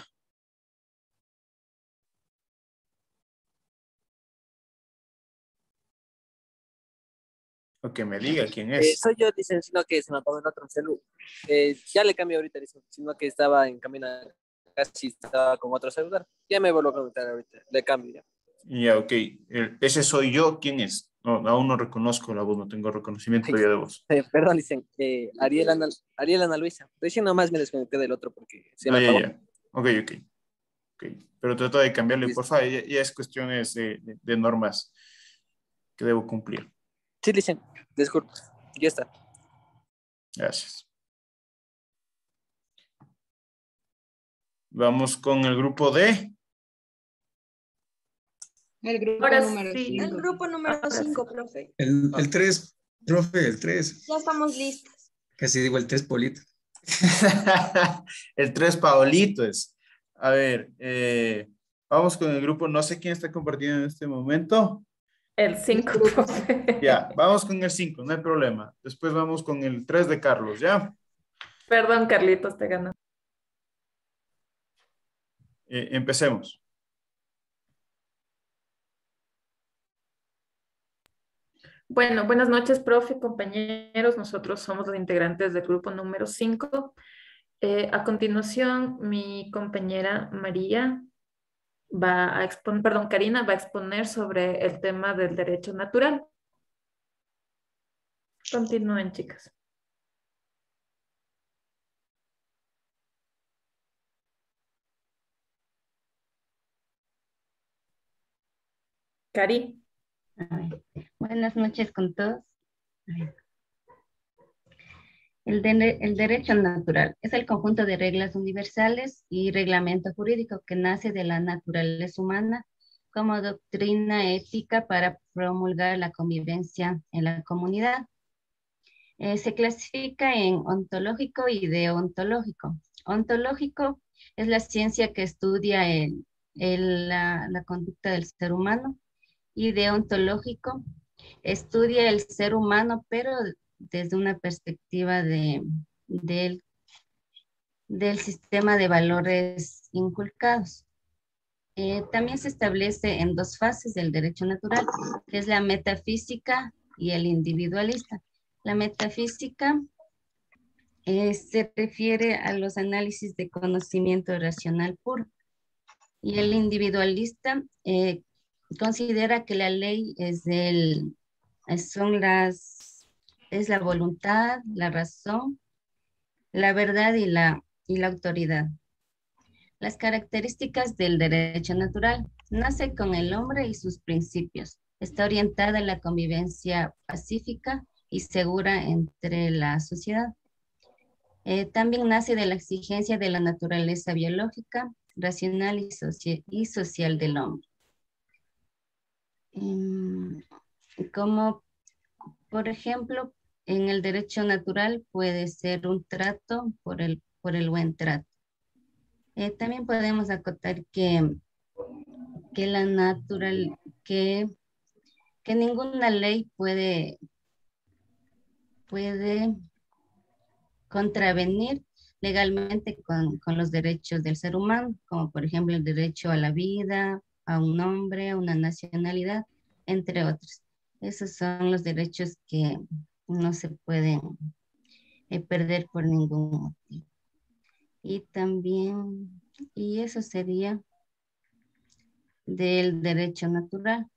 O que me diga quién es. Eh, soy yo, dicen, sino que se me apagó el otro celu. Eh, ya le cambié ahorita, dicen, sino que estaba en camino, casi estaba con otro celular. Ya me vuelvo a conectar ahorita, le cambio ya. Ya, ok. El, ese soy yo, ¿quién es? No, aún no reconozco la voz, no tengo reconocimiento todavía de voz. Eh, perdón, dicen, eh, Ariel, Ana, Ariel Ana Luisa. Recién nomás me desconecté del otro porque se me ah, apagó. ya, ya. Ok, ok. okay. Pero trata de cambiarle, por favor. Ya, ya es cuestiones de, de, de normas que debo cumplir. Sí, dicen, disculpe. Ya está. Gracias. Vamos con el grupo D. El grupo Ahora número sí. cinco. El grupo número cinco, profe. El, el tres, profe, el tres. Ya estamos listos. Casi digo el tres, Polito. El tres, Paolito es. A ver, eh, vamos con el grupo, no sé quién está compartiendo en este momento. El cinco, profe. Ya, vamos con el cinco, no hay problema. Después vamos con el tres de Carlos, ¿ya? Perdón, Carlitos, te ganó. Eh, empecemos. Bueno, buenas noches, profe, compañeros. Nosotros somos los integrantes del grupo número cinco. Eh, a continuación, mi compañera María va a exponer, perdón, Karina va a exponer sobre el tema del derecho natural. Continúen, chicas. Cari. A ver, buenas noches con todos. A ver. El, de, el derecho natural es el conjunto de reglas universales y reglamento jurídico que nace de la naturaleza humana como doctrina ética para promulgar la convivencia en la comunidad. Eh, se clasifica en ontológico y deontológico. Ontológico es la ciencia que estudia el, el, la, la conducta del ser humano, y deontológico estudia el ser humano, pero desde una perspectiva de, del, del sistema de valores inculcados. Eh, también se establece en dos fases del derecho natural, que es la metafísica y el individualista. La metafísica eh, se refiere a los análisis de conocimiento racional puro, y el individualista eh, considera que la ley es, el, son las, es la voluntad, la razón, la verdad y la, y la autoridad. Las características del derecho natural. Nace con el hombre y sus principios. Está orientada a la convivencia pacífica y segura entre la sociedad. Eh, también nace de la exigencia de la naturaleza biológica, racional y, soci y social del hombre. Como, por ejemplo, en el derecho natural puede ser un trato por el, por el buen trato. Eh, también podemos acotar que, que la natural, que, que ninguna ley puede, puede contravenir legalmente con, con los derechos del ser humano, como por ejemplo el derecho a la vida, a un nombre, a una nacionalidad, entre otros. Esos son los derechos que no se pueden eh, perder por ningún motivo. Y también, y eso sería del derecho natural.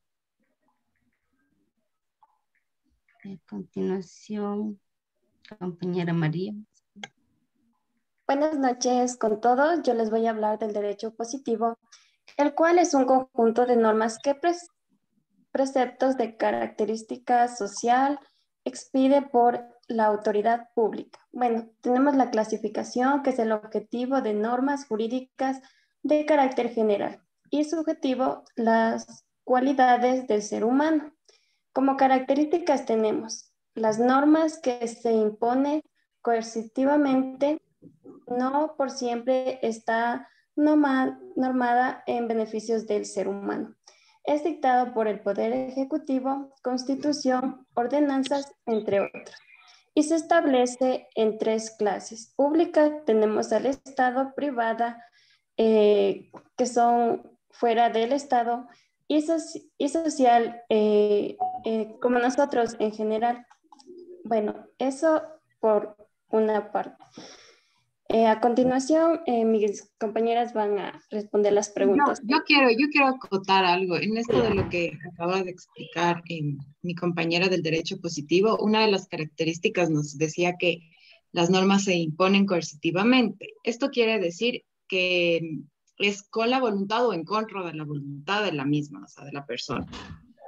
A continuación, compañera María. Buenas noches con todos. Yo les voy a hablar del derecho positivo, el cual es un conjunto de normas que pre preceptos de característica social expide por la autoridad pública. Bueno, tenemos la clasificación, que es el objetivo de normas jurídicas de carácter general, y subjetivo, las cualidades del ser humano. Como características tenemos las normas que se imponen coercitivamente, no por siempre está norma, normada en beneficios del ser humano. Es dictado por el Poder Ejecutivo, Constitución, ordenanzas, entre otros. Y se establece en tres clases. Pública, tenemos al Estado; privada, eh, que son fuera del Estado; y, so y social, eh, eh, como nosotros en general. Bueno, eso por una parte. Eh, a continuación, eh, mis compañeras van a responder las preguntas. Yo, yo, quiero, yo quiero acotar algo en esto de lo que acaba de explicar eh, mi compañera del derecho positivo. Una de las características nos decía que las normas se imponen coercitivamente. Esto quiere decir que es con la voluntad o en contra de la voluntad de la misma, o sea, de la persona.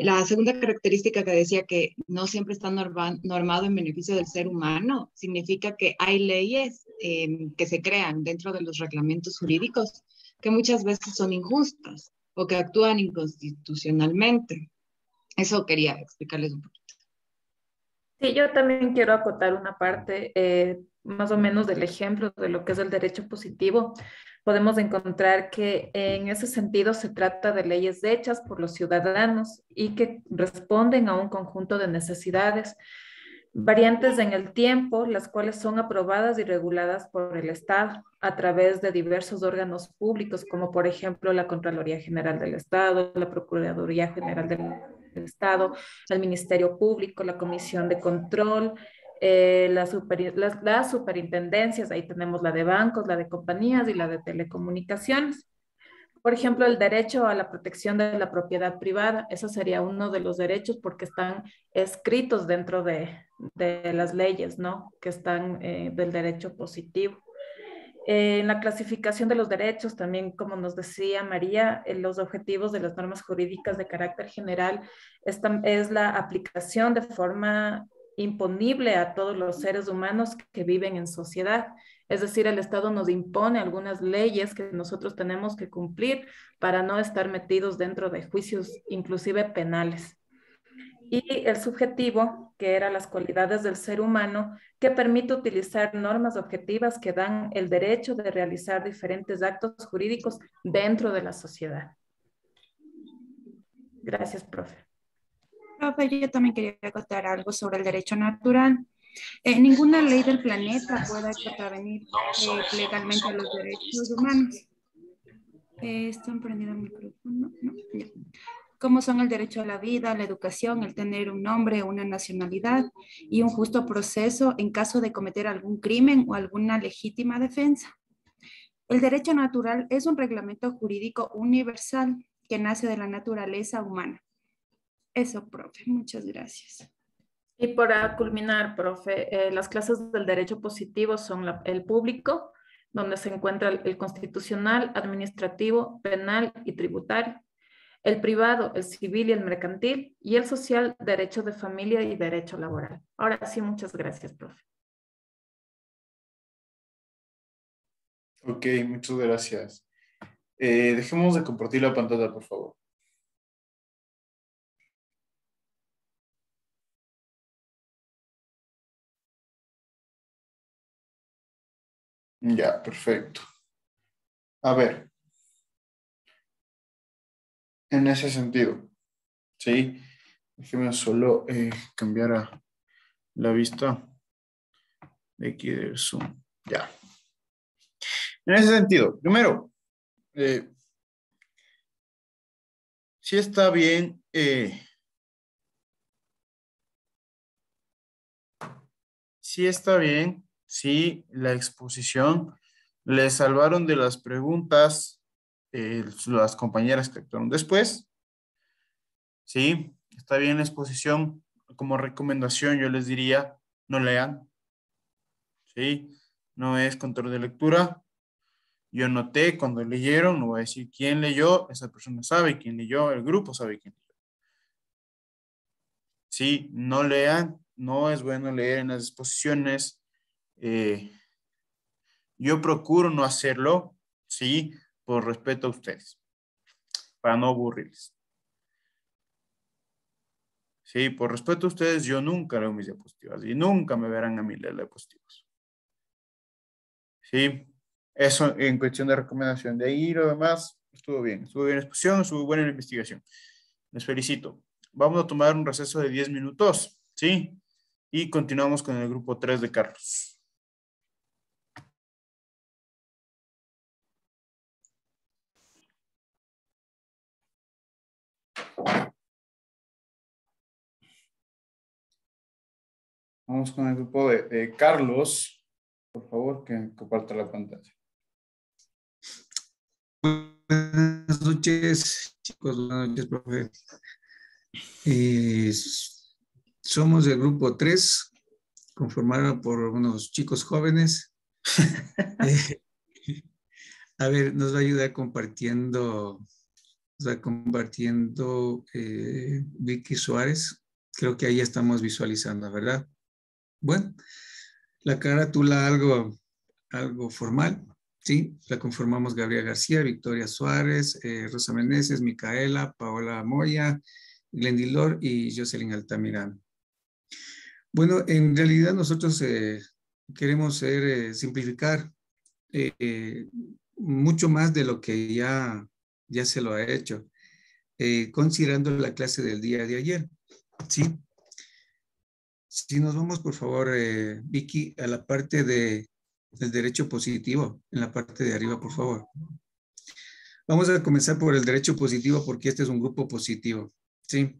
La segunda característica que decía que no siempre está norma, normado en beneficio del ser humano, significa que hay leyes eh, que se crean dentro de los reglamentos jurídicos que muchas veces son injustas o que actúan inconstitucionalmente. Eso quería explicarles un poquito. Sí, yo también quiero acotar una parte eh, más o menos del ejemplo de lo que es el derecho positivo. Podemos encontrar que en ese sentido se trata de leyes hechas por los ciudadanos y que responden a un conjunto de necesidades variantes en el tiempo, las cuales son aprobadas y reguladas por el Estado a través de diversos órganos públicos, como por ejemplo la Contraloría General del Estado, la Procuraduría General del Estado, el Ministerio Público, la Comisión de Control, eh, la super, las, las superintendencias, ahí tenemos la de bancos, la de compañías y la de telecomunicaciones. Por ejemplo, el derecho a la protección de la propiedad privada, eso sería uno de los derechos porque están escritos dentro de, de las leyes, ¿no? Que están eh, del derecho positivo. Eh, en la clasificación de los derechos, también como nos decía María, en los objetivos de las normas jurídicas de carácter general esta es la aplicación de forma imponible a todos los seres humanos que viven en sociedad. Es decir, el Estado nos impone algunas leyes que nosotros tenemos que cumplir para no estar metidos dentro de juicios inclusive penales. Y el subjetivo, que era las cualidades del ser humano, que permite utilizar normas objetivas que dan el derecho de realizar diferentes actos jurídicos dentro de la sociedad. Gracias, profe. Profe, yo también quería contar algo sobre el derecho natural. Eh, ninguna ley del planeta puede contravenir eh, legalmente a los derechos humanos. Eh, ¿Están prendiendo el micrófono? No, ya. Como son el derecho a la vida, a la educación, el tener un nombre, una nacionalidad y un justo proceso en caso de cometer algún crimen o alguna legítima defensa. El derecho natural es un reglamento jurídico universal que nace de la naturaleza humana. Eso, profe. Muchas gracias. Y para culminar, profe, eh, las clases del derecho positivo son la, el público, donde se encuentra el, el constitucional, administrativo, penal y tributario. El privado, el civil y el mercantil. Y el social, derecho de familia y derecho laboral. Ahora sí, muchas gracias, profe. Ok, muchas gracias. Eh, dejemos de compartir la pantalla, por favor. Ya, perfecto. A ver. En ese sentido, ¿sí? Déjeme solo eh, cambiar a la vista de aquí del Zoom. Ya. En ese sentido, primero, eh, sí está bien, eh, sí está bien, sí, la exposición, le salvaron de las preguntas eh, las compañeras que actuaron después, sí, está bien la exposición, como recomendación yo les diría, no lean, sí, no es control de lectura. Yo noté cuando leyeron, no voy a decir quién leyó, esa persona sabe quién leyó, el grupo sabe quién leyó. Sí, no lean, no es bueno leer en las exposiciones. Eh, yo procuro no hacerlo, sí, por respeto a ustedes, para no aburrirles. Sí, por respeto a ustedes, yo nunca leo mis diapositivas y nunca me verán a mí leer diapositivas. Sí. Eso en cuestión de recomendación. De ahí lo demás estuvo bien. Estuvo bien la exposición, estuvo buena la investigación. Les felicito. Vamos a tomar un receso de diez minutos, ¿sí? Y continuamos con el grupo tres de Carlos. Vamos con el grupo de, de Carlos. Por favor, que comparta la pantalla. Buenas noches, chicos. Buenas noches, profe. Eh, somos del grupo tres, conformado por unos chicos jóvenes. eh, a ver, nos va a ayudar compartiendo está compartiendo eh, Vicky Suárez. Creo que ahí estamos visualizando, ¿verdad? Bueno, la carátula algo, algo formal, ¿sí? La conformamos Gabriela García, Victoria Suárez, eh, Rosa Meneses, Micaela, Paola Moya, Glendilor y Jocelyn Altamirano. Bueno, en realidad nosotros eh, queremos ser, eh, simplificar eh, eh, mucho más de lo que ya, ya se lo ha hecho, eh, considerando la clase del día de ayer, ¿sí? Si nos vamos, por favor, eh, Vicky, a la parte de, del derecho positivo, en la parte de arriba, por favor. Vamos a comenzar por el derecho positivo porque este es un grupo positivo, ¿sí?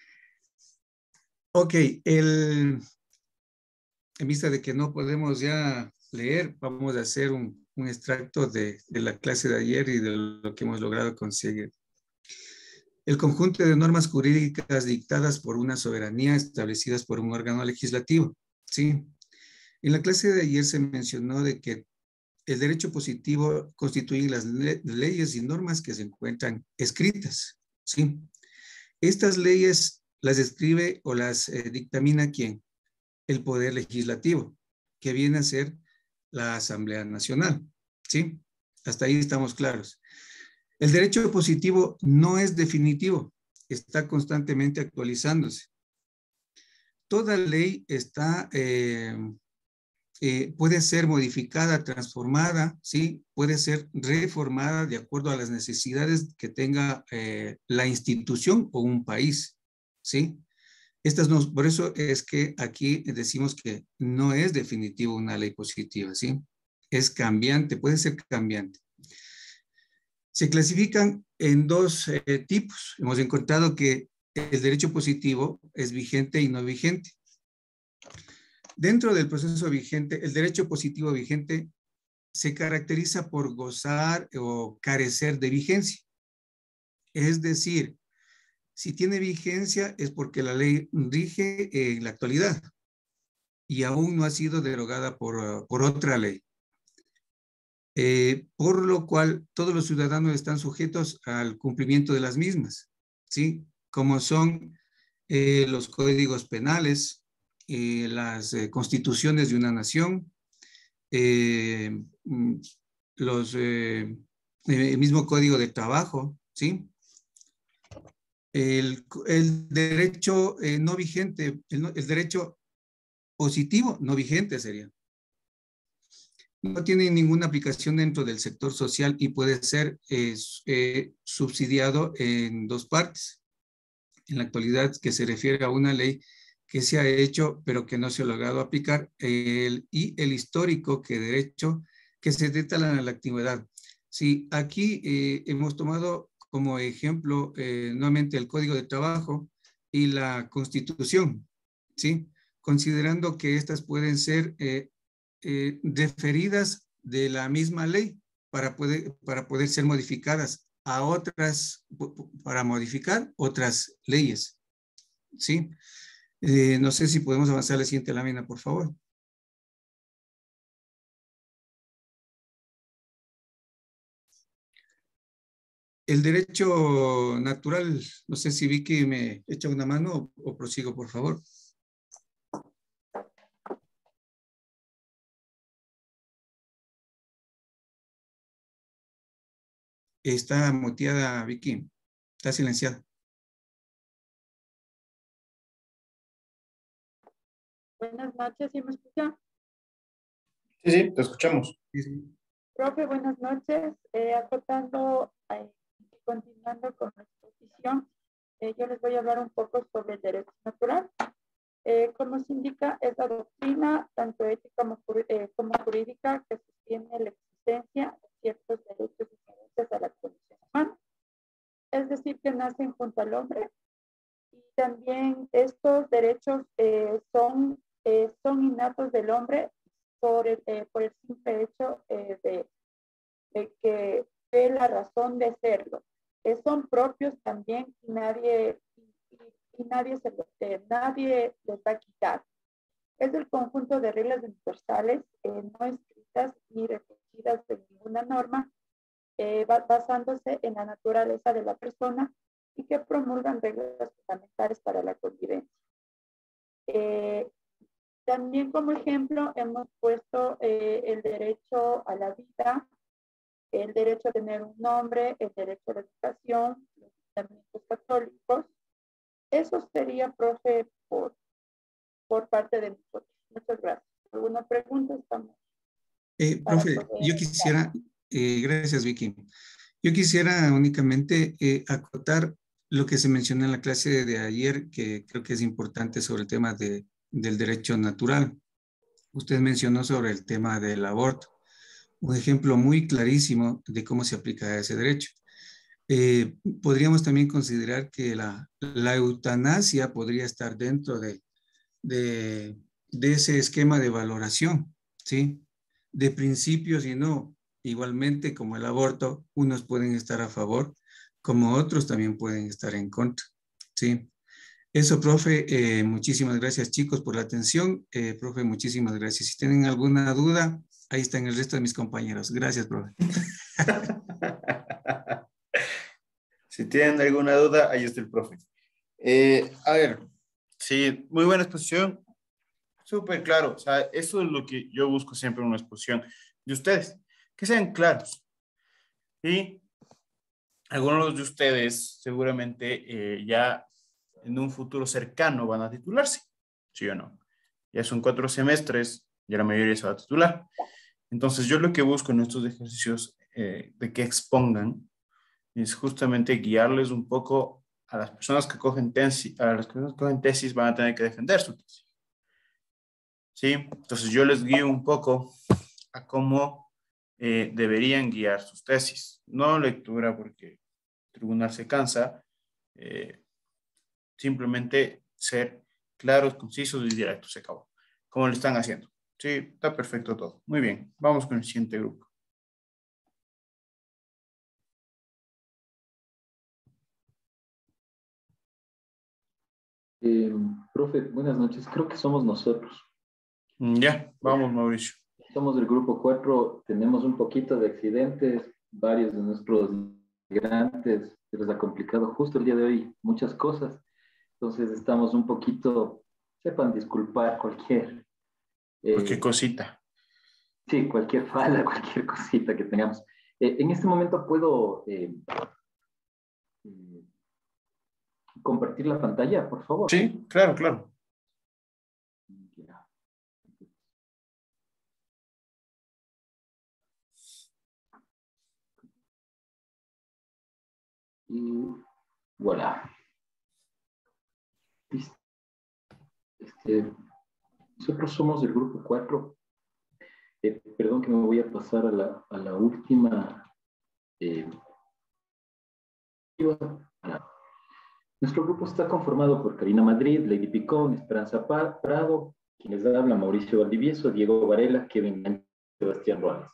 Ok, el, en vista de que no podemos ya leer, vamos a hacer un, un extracto de, de la clase de ayer y de lo que hemos logrado conseguir. El conjunto de normas jurídicas dictadas por una soberanía establecidas por un órgano legislativo, ¿sí? En la clase de ayer se mencionó de que el derecho positivo constituye las le leyes y normas que se encuentran escritas, ¿sí? Estas leyes las escribe o las eh, dictamina ¿quién? El Poder Legislativo, que viene a ser la Asamblea Nacional, ¿sí? Hasta ahí estamos claros. El derecho positivo no es definitivo, está constantemente actualizándose. Toda ley está, eh, eh, puede ser modificada, transformada, ¿sí? Puede ser reformada de acuerdo a las necesidades que tenga eh, la institución o un país, ¿sí? Estas no, por eso es que aquí decimos que no es definitivo una ley positiva, ¿sí? Es cambiante, puede ser cambiante. Se clasifican en dos eh, tipos. Hemos encontrado que el derecho positivo es vigente y no vigente. Dentro del proceso vigente, el derecho positivo vigente se caracteriza por gozar o carecer de vigencia. Es decir, si tiene vigencia es porque la ley rige en la actualidad y aún no ha sido derogada por, por otra ley. Eh, por lo cual todos los ciudadanos están sujetos al cumplimiento de las mismas, ¿sí? Como son eh, los códigos penales, eh, las eh, constituciones de una nación, eh, los, eh, el mismo código de trabajo, ¿sí? El, el derecho eh, no vigente, el, el derecho positivo no vigente sería. No tiene ninguna aplicación dentro del sector social y puede ser eh, eh, subsidiado en dos partes. En la actualidad, que se refiere a una ley que se ha hecho, pero que no se ha logrado aplicar, el, y el histórico que derecho que se detalla en la antigüedad. Sí, aquí eh, hemos tomado como ejemplo eh, nuevamente el Código de Trabajo y la Constitución, ¿sí? Considerando que estas pueden ser eh, Eh, referidas de la misma ley para poder, para poder ser modificadas a otras, para modificar otras leyes, ¿sí? Eh, no sé si podemos avanzar a la siguiente lámina, por favor. El derecho natural, no sé si Vicky me echa una mano o, o prosigo, por favor. Está muteada, Vicky. Está silenciada. Buenas noches, ¿sí me escucha? Sí, sí, te escuchamos. Sí, sí. Profe, buenas noches. Eh, acotando, eh, continuando con la exposición, eh, yo les voy a hablar un poco sobre el derecho natural. Eh, como se indica, es la doctrina, tanto ética como, eh, como jurídica, que sostiene la existencia de ciertos derechos inherentes a la condición humana. Es decir, que nacen junto al hombre. Y también estos derechos eh, son, eh, son innatos del hombre por el, eh, por el simple hecho eh, de, de que es la razón de serlo. Eh, son propios también y nadie, y, y, y nadie, se los, eh, nadie les va a quitar. Es el conjunto de reglas universales eh, no escritas ni recogidas en ninguna norma eh, basándose en la naturaleza de la persona y que promulgan reglas fundamentales para la convivencia. Eh, también como ejemplo hemos puesto eh, el derecho a la vida, el derecho a tener un nombre, el derecho a la educación, los mandamientos católicos. Eso sería, profe, por, por parte de nosotros. Muchas gracias. ¿Alguna pregunta? Estamos. Eh, profe, yo quisiera, eh, gracias Vicky, yo quisiera únicamente eh, acotar lo que se mencionó en la clase de ayer, que creo que es importante sobre el tema de, del derecho natural. Usted mencionó sobre el tema del aborto, un ejemplo muy clarísimo de cómo se aplica ese derecho. Eh, podríamos también considerar que la, la eutanasia podría estar dentro de, de, de ese esquema de valoración, ¿sí? De principios y no. Igualmente como el aborto, unos pueden estar a favor, como otros también pueden estar en contra, ¿sí? Eso, profe, eh, muchísimas gracias chicos por la atención. Eh, profe, muchísimas gracias. Si tienen alguna duda, ahí están el resto de mis compañeros. Gracias, profe. Si tienen alguna duda, ahí está el profe. Eh, a ver, sí, muy buena exposición. Súper claro. O sea, eso es lo que yo busco siempre en una exposición de ustedes. Que sean claros. Y algunos de ustedes seguramente eh, ya en un futuro cercano van a titularse. ¿Sí o no? Ya son cuatro semestres, ya la mayoría se va a titular. Entonces, yo lo que busco en estos ejercicios eh, de que expongan es justamente guiarles un poco a las personas que cogen tesis, a las personas que cogen tesis van a tener que defender su tesis. ¿Sí? Entonces yo les guío un poco a cómo eh, deberían guiar sus tesis. No lectura porque el tribunal se cansa, eh, simplemente ser claros, concisos y directos, se acabó. Como lo están haciendo. Sí, está perfecto todo. Muy bien, vamos con el siguiente grupo. Eh, profe, buenas noches. Creo que somos nosotros. Ya, vamos, Mauricio. Somos del grupo cuatro. Tenemos un poquito de accidentes. Varios de nuestros integrantes se les ha complicado justo el día de hoy muchas cosas. Entonces estamos un poquito, sepan disculpar cualquier... Eh, cualquier cosita. Sí, cualquier falla, cualquier cosita que tengamos. Eh, en este momento puedo... Eh, eh, compartir la pantalla, por favor. Sí, claro, claro. Y voilà. Este, nosotros somos del grupo cuatro. Eh, perdón que me voy a pasar a la, a la última. Eh, Nuestro grupo está conformado por Karina Madrid, Lady Picón, Esperanza Prado, quienes hablan Mauricio Valdivieso, Diego Varela, Kevin Sánchez, Sebastián Ruales.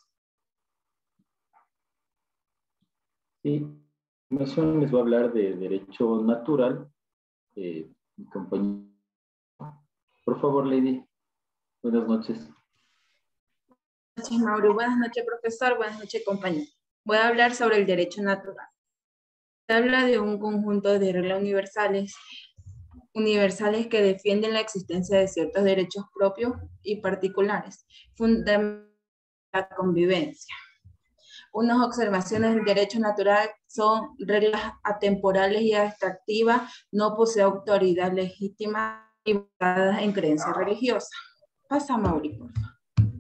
Y a continuación les voy a hablar de derecho natural. Eh, mi compañero. Por favor, Lady. Buenas noches. Buenas noches, Mauro. Buenas noches, profesor. Buenas noches, compañero. Voy a hablar sobre el derecho natural. Se habla de un conjunto de reglas universales, universales que defienden la existencia de ciertos derechos propios y particulares, fundamental la convivencia. Unas observaciones del derecho natural son reglas atemporales y abstractivas, no posee autoridad legítima y basadas en creencias religiosas. Pasa, Mauri, por favor.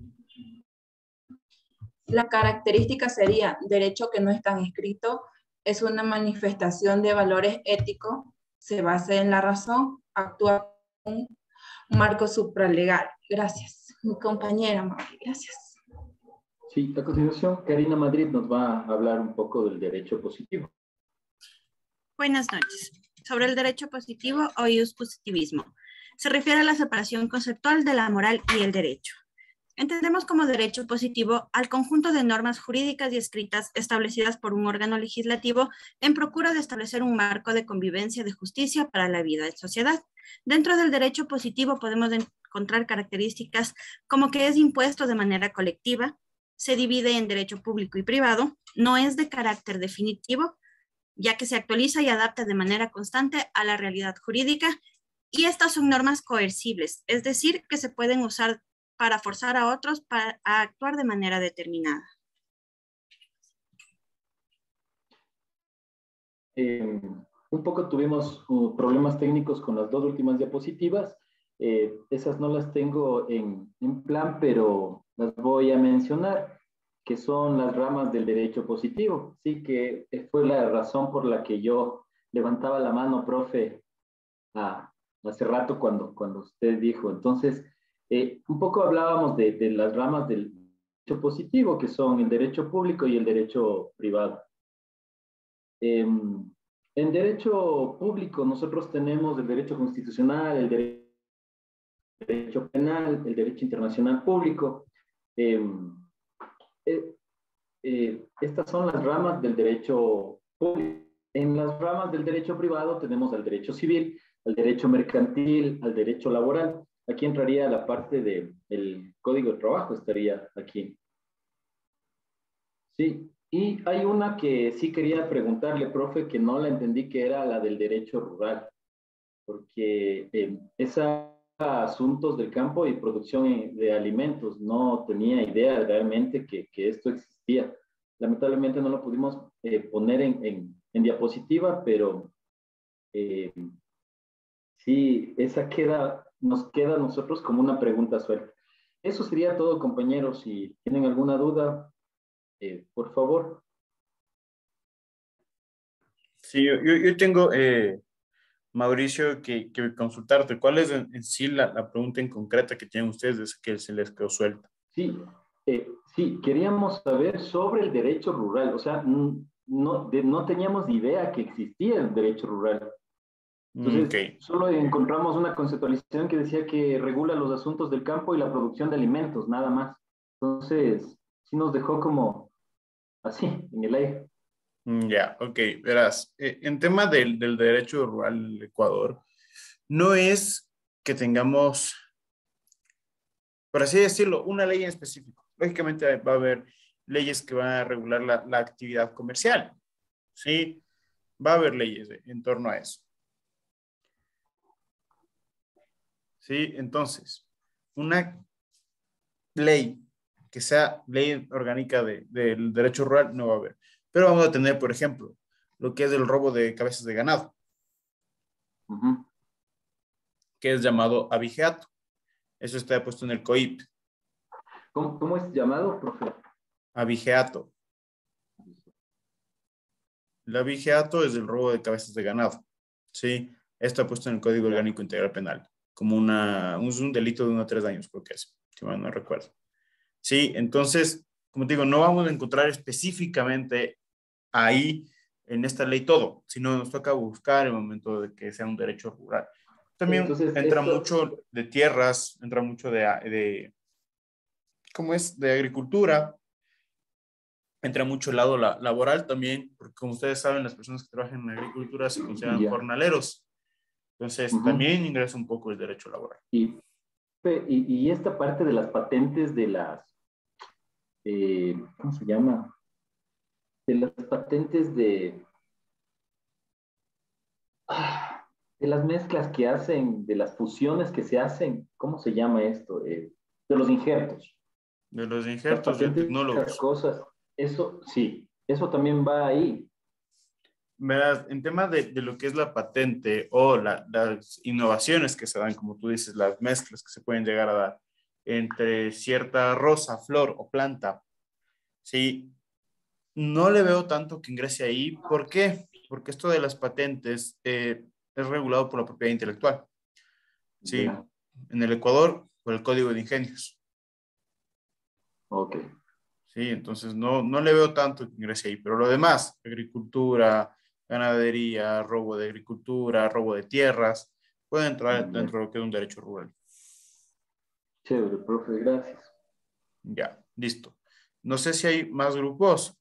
La característica sería derecho que no es tan escrito, es una manifestación de valores éticos, se basa en la razón, actúa como un marco supralegal. Gracias. Mi compañera, Mauri, gracias. Sí, a continuación, Karina Madrid nos va a hablar un poco del derecho positivo. Buenas noches. Sobre el derecho positivo o ius positivismo. Se refiere a la separación conceptual de la moral y el derecho. Entendemos como derecho positivo al conjunto de normas jurídicas y escritas establecidas por un órgano legislativo en procura de establecer un marco de convivencia de justicia para la vida en sociedad. Dentro del derecho positivo podemos encontrar características como que es impuesto de manera colectiva, se divide en derecho público y privado, no es de carácter definitivo, ya que se actualiza y adapta de manera constante a la realidad jurídica, y estas son normas coercibles, es decir, que se pueden usar para forzar a otros para, a actuar de manera determinada. Eh, un poco tuvimos uh, problemas técnicos con las dos últimas diapositivas. Eh, esas no las tengo en, en plan, pero las voy a mencionar, que son las ramas del derecho positivo. Sí, que fue la razón por la que yo levantaba la mano, profe, a, hace rato cuando, cuando usted dijo. Entonces, eh, un poco hablábamos de, de las ramas del derecho positivo, que son el derecho público y el derecho privado. Eh, en derecho público nosotros tenemos el derecho constitucional, el derecho, derecho penal, el derecho internacional público. Eh, eh, eh, estas son las ramas del derecho público. En las ramas del derecho privado tenemos al derecho civil, al derecho mercantil, al derecho laboral. Aquí entraría la parte del Código de Trabajo, estaría aquí. Sí, y hay una que sí quería preguntarle, profe, que no la entendí, que era la del derecho rural, porque eh, esos asuntos del campo y producción de alimentos, no tenía idea realmente que, que esto existía. Lamentablemente no lo pudimos eh, poner en, en, en diapositiva, pero eh, sí, esa queda, nos queda a nosotros como una pregunta suelta. Eso sería todo, compañeros. Si tienen alguna duda, eh, por favor. Sí, yo, yo, yo tengo, eh, Mauricio, que, que consultarte. ¿Cuál es en, en sí la, la pregunta en concreta que tienen ustedes que se les quedó suelta? Sí, eh, sí, queríamos saber sobre el derecho rural. O sea, no, de, no teníamos idea que existía el derecho rural. Entonces, okay, solo encontramos una conceptualización que decía que regula los asuntos del campo y la producción de alimentos, nada más. Entonces, sí nos dejó como así, en el aire. Ya, yeah, ok, verás, eh, en tema del, del derecho rural en Ecuador, no es que tengamos, por así decirlo, una ley en específico. Lógicamente va a haber leyes que van a regular la, la actividad comercial, ¿sí? Va a haber leyes en torno a eso. ¿Sí? Entonces, una ley que sea ley orgánica de, del derecho rural no va a haber. Pero vamos a tener, por ejemplo, lo que es el robo de cabezas de ganado, uh-huh, que es llamado abigeato. Eso está puesto en el C O I P. ¿Cómo, cómo es llamado, profe? Abigeato. El abigeato es el robo de cabezas de ganado. ¿Sí? Esto está puesto en el Código Orgánico Integral Penal, como una, un, un delito de uno a tres años, creo que es, si mal no recuerdo. Sí, entonces, como te digo, no vamos a encontrar específicamente ahí en esta ley todo, sino nos toca buscar el momento de que sea un derecho rural. También entonces, entra esto... mucho de tierras, entra mucho de, de, ¿cómo es? De agricultura, entra mucho el lado la, laboral también, porque como ustedes saben, las personas que trabajan en la agricultura se consideran yeah. jornaleros. Entonces, uh-huh, también ingresa un poco el derecho laboral. Y, y, y esta parte de las patentes de las, eh, ¿cómo se llama? De las patentes de, ah, de las mezclas que hacen, de las fusiones que se hacen, ¿cómo se llama esto? Eh, de los injertos. De los injertos biotecnólogos. Cosas, eso sí, eso también va ahí. Verás, en tema de, de lo que es la patente o la, las innovaciones que se dan, como tú dices, las mezclas que se pueden llegar a dar entre cierta rosa, flor o planta, sí, no le veo tanto que ingrese ahí. ¿Por qué? Porque esto de las patentes eh, es regulado por la propiedad intelectual. Sí, yeah. En el Ecuador, por el Código de Ingenios. Ok. Sí, entonces no, no le veo tanto que ingrese ahí, pero lo demás, agricultura, ganadería, robo de agricultura, robo de tierras, puede entrar dentro de lo que es un derecho rural. Chévere, profe, gracias. Ya, listo. No sé si hay más grupos.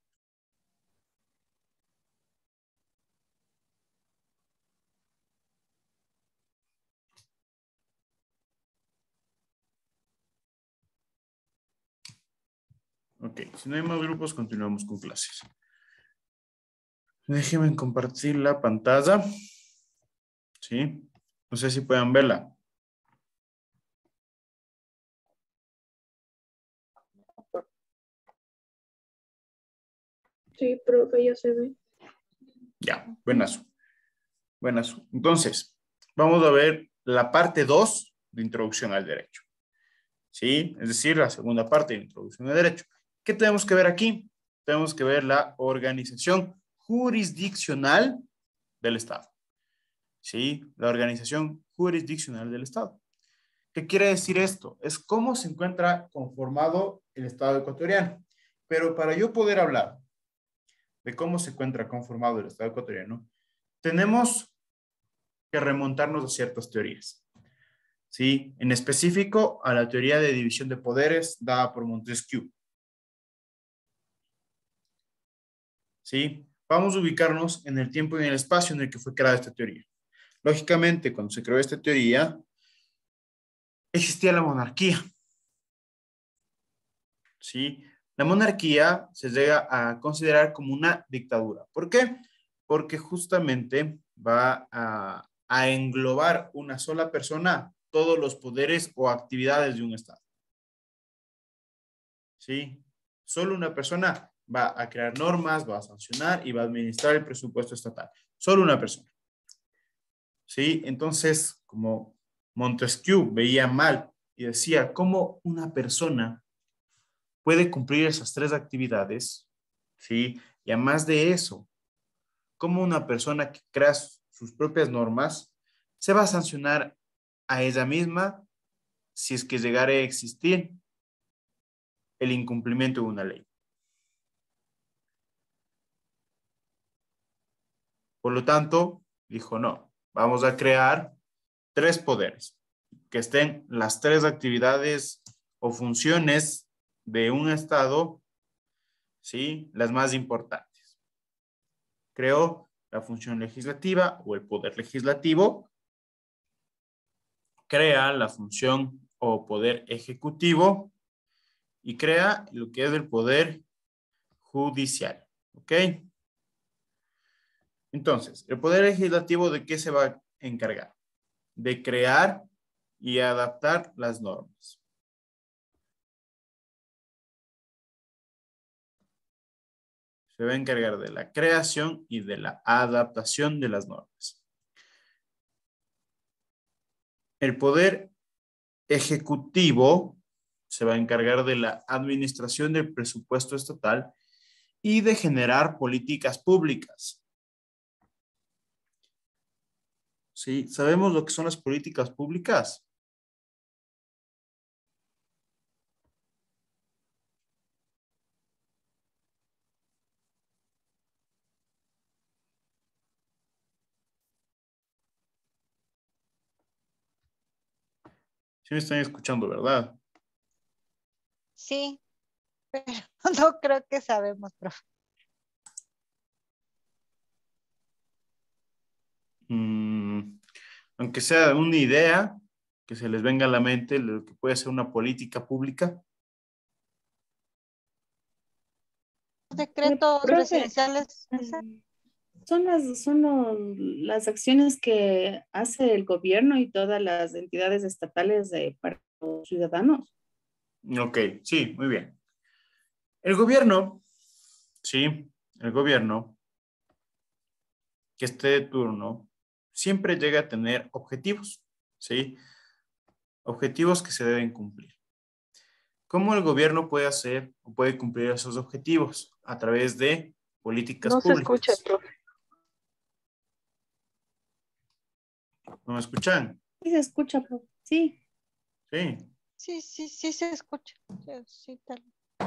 Ok, si no hay más grupos, continuamos con clases. Déjenme compartir la pantalla. ¿Sí? No sé si puedan verla. Sí, profe, ya se ve. Ya, buenazo. Buenazo. Entonces, vamos a ver la parte dos de Introducción al Derecho. ¿Sí? Es decir, la segunda parte de Introducción al Derecho. ¿Qué tenemos que ver aquí? Tenemos que ver la organización jurisdiccional del Estado. ¿Sí? La organización jurisdiccional del Estado. ¿Qué quiere decir esto? Es cómo se encuentra conformado el Estado ecuatoriano. Pero para yo poder hablar de cómo se encuentra conformado el Estado ecuatoriano, tenemos que remontarnos a ciertas teorías. ¿Sí? En específico, a la teoría de división de poderes dada por Montesquieu. ¿Sí? Vamos a ubicarnos en el tiempo y en el espacio en el que fue creada esta teoría. Lógicamente, cuando se creó esta teoría, existía la monarquía. ¿Sí? La monarquía se llega a considerar como una dictadura. ¿Por qué? Porque justamente va a, a englobar una sola persona todos los poderes o actividades de un Estado. ¿Sí? Solo una persona va a crear normas, va a sancionar y va a administrar el presupuesto estatal. Solo una persona. ¿Sí? Entonces, como Montesquieu veía mal y decía, ¿cómo una persona puede cumplir esas tres actividades? ¿Sí? Y además de eso, ¿cómo una persona que crea sus propias normas se va a sancionar a ella misma si es que llegara a existir el incumplimiento de una ley? Por lo tanto, dijo, no, vamos a crear tres poderes, que estén las tres actividades o funciones de un Estado, ¿sí? Las más importantes. Creó la función legislativa o el poder legislativo, crea la función o poder ejecutivo y crea lo que es el poder judicial, ¿ok? Entonces, ¿el poder legislativo de qué se va a encargar? De crear y adaptar las normas. Se va a encargar de la creación y de la adaptación de las normas. El poder ejecutivo se va a encargar de la administración del presupuesto estatal y de generar políticas públicas. ¿Sí? ¿Sabemos lo que son las políticas públicas? Sí me están escuchando, ¿verdad? Sí, pero no creo que sabemos, profe. Mm, aunque sea una idea que se les venga a la mente, lo que puede ser una política pública. Decretos Profe, presidenciales. Son las, son lo- las acciones que hace el gobierno y todas las entidades estatales de, para los ciudadanos. Ok, sí, muy bien. El gobierno, sí, el gobierno que esté de turno siempre llega a tener objetivos, ¿sí? Objetivos que se deben cumplir. ¿Cómo el gobierno puede hacer o puede cumplir esos objetivos? A través de políticas No se escucha, públicas. profe. ¿No me escuchan? Sí, se escucha, profe. Sí. Sí. Sí, sí, sí se escucha. Sí, tal.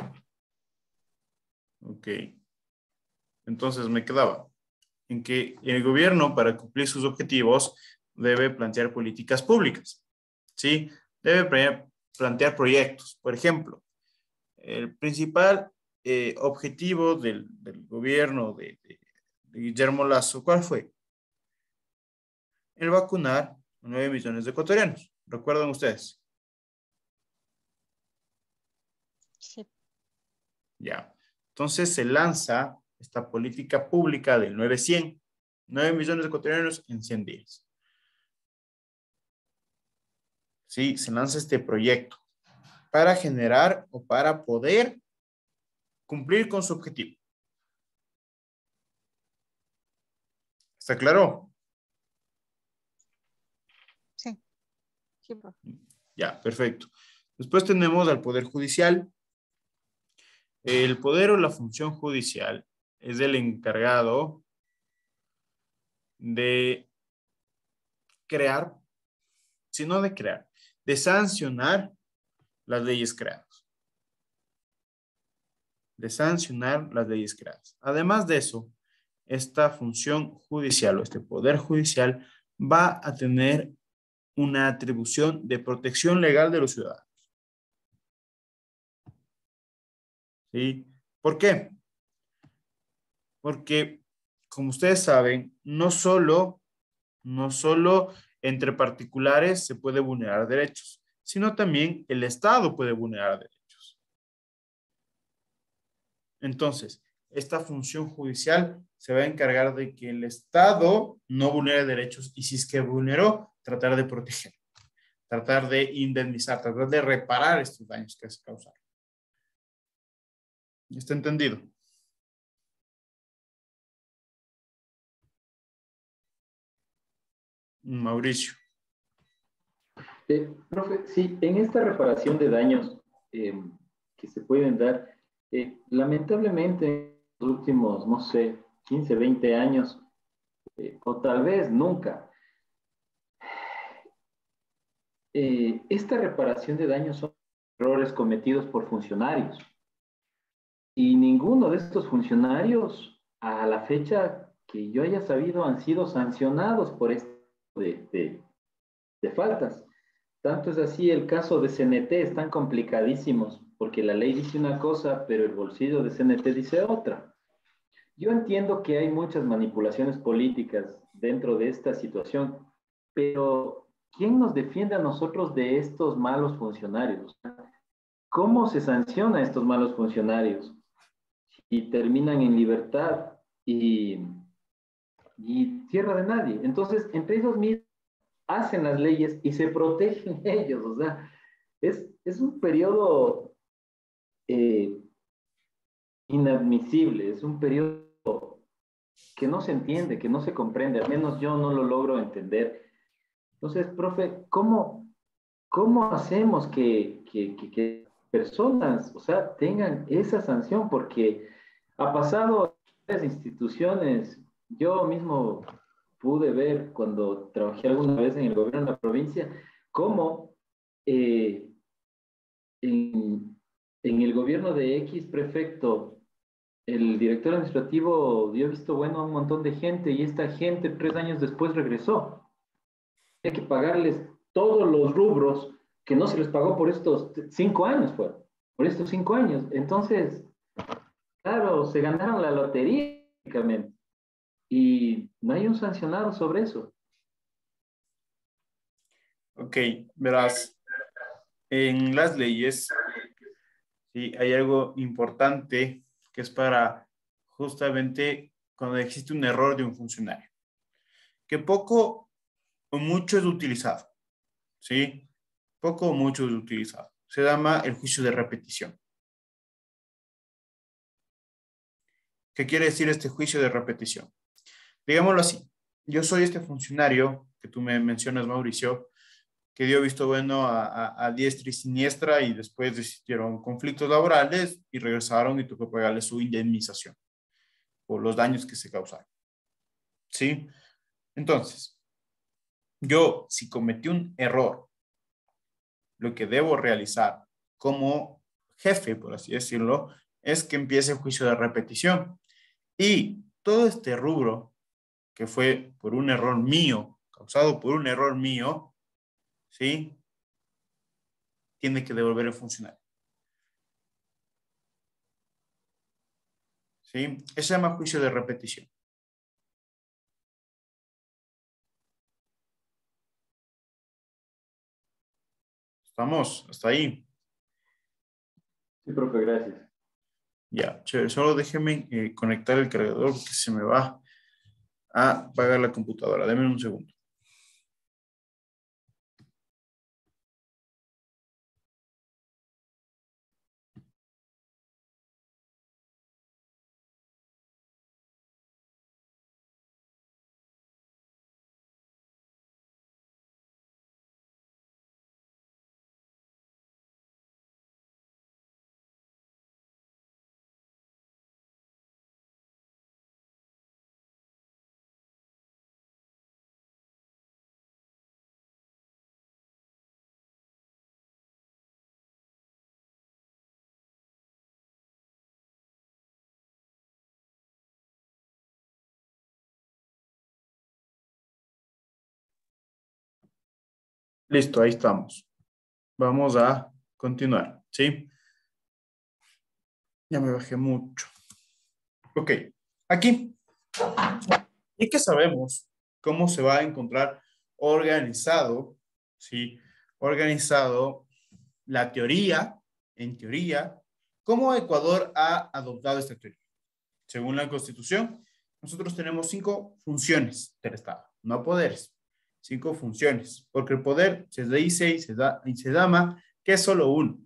Ok. Entonces me quedaba en que el gobierno, para cumplir sus objetivos, debe plantear políticas públicas, ¿sí? Debe pre- plantear proyectos. Por ejemplo, el principal eh, objetivo del, del gobierno de, de, de Guillermo Lasso, ¿cuál fue? El vacunar a nueve millones de ecuatorianos. ¿Recuerdan ustedes? Sí. Ya. Entonces se lanza esta política pública del nueve cien, nueve millones de ecuatorianos en cien días. Sí, se lanza este proyecto para generar o para poder cumplir con su objetivo. ¿Está claro? Sí. Sí, profe. Ya, perfecto. Después tenemos al Poder Judicial. El poder o la función judicial es el encargado de crear, sino de crear, de sancionar las leyes creadas. De sancionar las leyes creadas. Además de eso, esta función judicial o este poder judicial va a tener una atribución de protección legal de los ciudadanos. ¿Sí? ¿Por qué? Porque, como ustedes saben, no solo, no solo entre particulares se puede vulnerar derechos, sino también el Estado puede vulnerar derechos. Entonces, esta función judicial se va a encargar de que el Estado no vulnere derechos y si es que vulneró, tratar de proteger, tratar de indemnizar, tratar de reparar estos daños que se causaron. ¿Está entendido? Mauricio. Eh, profe, sí, en esta reparación de daños eh, que se pueden dar, eh, lamentablemente en los últimos, no sé, quince, veinte años, eh, o tal vez nunca, eh, esta reparación de daños son errores cometidos por funcionarios. Y ninguno de estos funcionarios, a la fecha que yo haya sabido, han sido sancionados por este de, de, de faltas. Tanto es así, el caso de C N T están complicadísimos, porque la ley dice una cosa, pero el bolsillo de C N T dice otra. Yo entiendo que hay muchas manipulaciones políticas dentro de esta situación, pero ¿quién nos defiende a nosotros de estos malos funcionarios? ¿Cómo se sanciona a estos malos funcionarios? Y terminan en libertad y, y tierra de nadie. Entonces, entre esos mismos hacen las leyes y se protegen ellos. O sea, es, es un periodo eh, inadmisible, es un periodo que no se entiende, que no se comprende, al menos yo no lo logro entender. Entonces, profe, ¿cómo, cómo hacemos que, que, que, que personas, o sea, tengan esa sanción? Porque ha pasado en las instituciones, yo mismo pude ver cuando trabajé alguna vez en el gobierno de la provincia, cómo eh, en, en el gobierno de X prefecto, el director administrativo dio visto bueno a un montón de gente y esta gente tres años después regresó. Hay que pagarles todos los rubros que no se les pagó por estos cinco años, pues, por estos cinco años. Entonces, claro, se ganaron la lotería, prácticamente. Y no hay un sancionado sobre eso. Ok, verás, en las leyes, sí, hay algo importante que es para justamente cuando existe un error de un funcionario, que poco o mucho es utilizado, ¿sí? Poco o mucho es utilizado. Se llama el juicio de repetición. ¿Qué quiere decir este juicio de repetición? Digámoslo así, yo soy este funcionario que tú me mencionas, Mauricio, que dio visto bueno a, a, a diestra y siniestra y después existieron conflictos laborales y regresaron y tuvo que pagarle su indemnización por los daños que se causaron. ¿Sí? Entonces, yo si cometí un error, lo que debo realizar como jefe, por así decirlo, es que empiece el juicio de repetición. Y todo este rubro que fue por un error mío, causado por un error mío, ¿sí? Tiene que devolver el funcionario. ¿Sí? Eso se llama juicio de repetición. ¿Estamos? ¿Hasta ahí? Sí, profe, gracias. Ya, chévere. Solo déjenme eh, conectar el cargador porque se me va a apagar la computadora. Deme un segundo. Listo, ahí estamos. Vamos a continuar, ¿sí? Ya me bajé mucho. Ok, aquí. Y que sabemos cómo se va a encontrar organizado, ¿sí? Organizado la teoría, en teoría, cómo Ecuador ha adoptado esta teoría. Según la Constitución, nosotros tenemos cinco funciones del Estado, no poderes. Cinco funciones, porque el poder se dice y se, da, y se llama que es solo uno.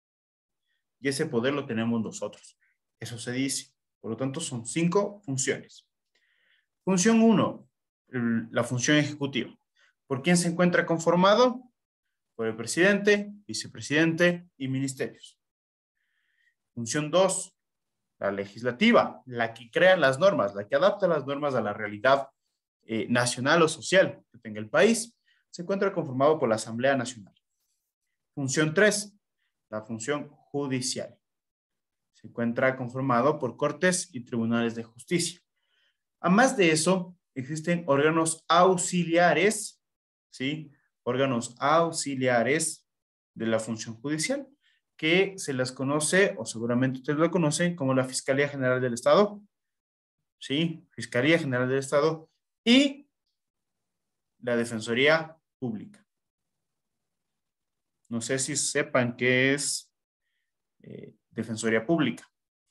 Y ese poder lo tenemos nosotros. Eso se dice. Por lo tanto, son cinco funciones. Función uno, la función ejecutiva. ¿Por quién se encuentra conformado? Por el presidente, vicepresidente y ministerios. Función dos, la legislativa, la que crea las normas, la que adapta las normas a la realidad eh, nacional o social que tenga el país, se encuentra conformado por la Asamblea Nacional. Función tres, la función judicial. Se encuentra conformado por cortes y tribunales de justicia. Además de eso, existen órganos auxiliares, ¿sí? Órganos auxiliares de la función judicial, que se las conoce, o seguramente ustedes lo conocen, como la Fiscalía General del Estado, ¿sí? Fiscalía General del Estado y la Defensoría Pública. No sé si sepan qué es eh, Defensoría Pública.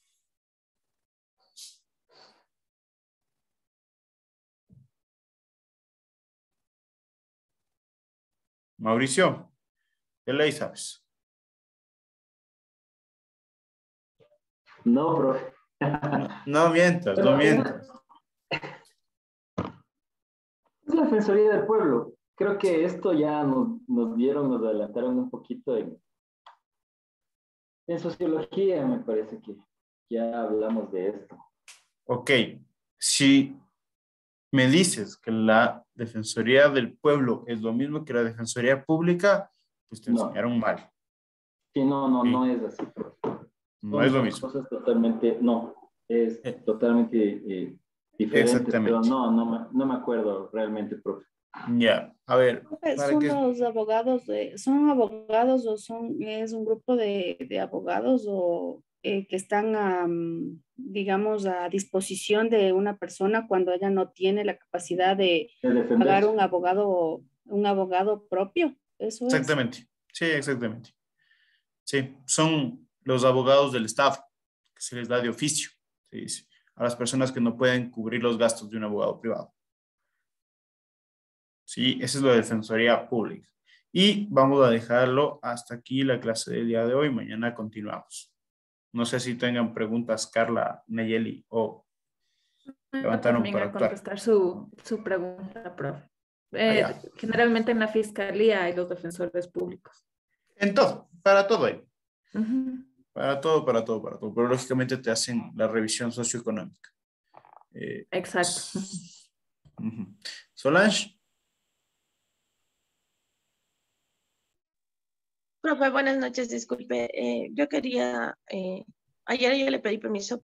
Mauricio, ¿qué ley sabes? No, profe. No, no mientas, no mientas. Es la Defensoría del Pueblo. Creo que esto ya nos, nos dieron, nos adelantaron un poquito en, en sociología, me parece que ya hablamos de esto. Ok, si me dices que la Defensoría del Pueblo es lo mismo que la Defensoría Pública, pues te No. enseñaron mal. Sí, no, no, Sí. no es así, profe. No Son es lo dos mismo. cosas totalmente, no, es Eh, totalmente eh, diferente, Exactamente. pero no, no, me- no me acuerdo realmente, profe. Ya, a ver, para Son que... los abogados, de, son abogados o son, es un grupo de, de abogados o eh, que están, a, mm, digamos, a disposición de una persona cuando ella no tiene la capacidad de De defenderse. pagar un abogado, un abogado propio. Eso es. Exactamente, sí, exactamente. Sí, son los abogados del Estado, que se les da de oficio, se dice, a las personas que no pueden cubrir los gastos de un abogado privado. Sí, esa es la Defensoría Pública. Y vamos a dejarlo hasta aquí la clase del día de hoy. Mañana continuamos. No sé si tengan preguntas, Carla, Nayeli, o levantaron También para a actuar. contestar su, su pregunta, profe. Eh, Allá. generalmente en la fiscalía hay los defensores públicos. En todo, para todo hay. Ujú. Para todo, para todo, para todo. Pero lógicamente te hacen la revisión socioeconómica. Eh, Exacto. ujú. Solange. Profe, buenas noches, disculpe. eh, yo quería, eh, ayer yo le pedí permiso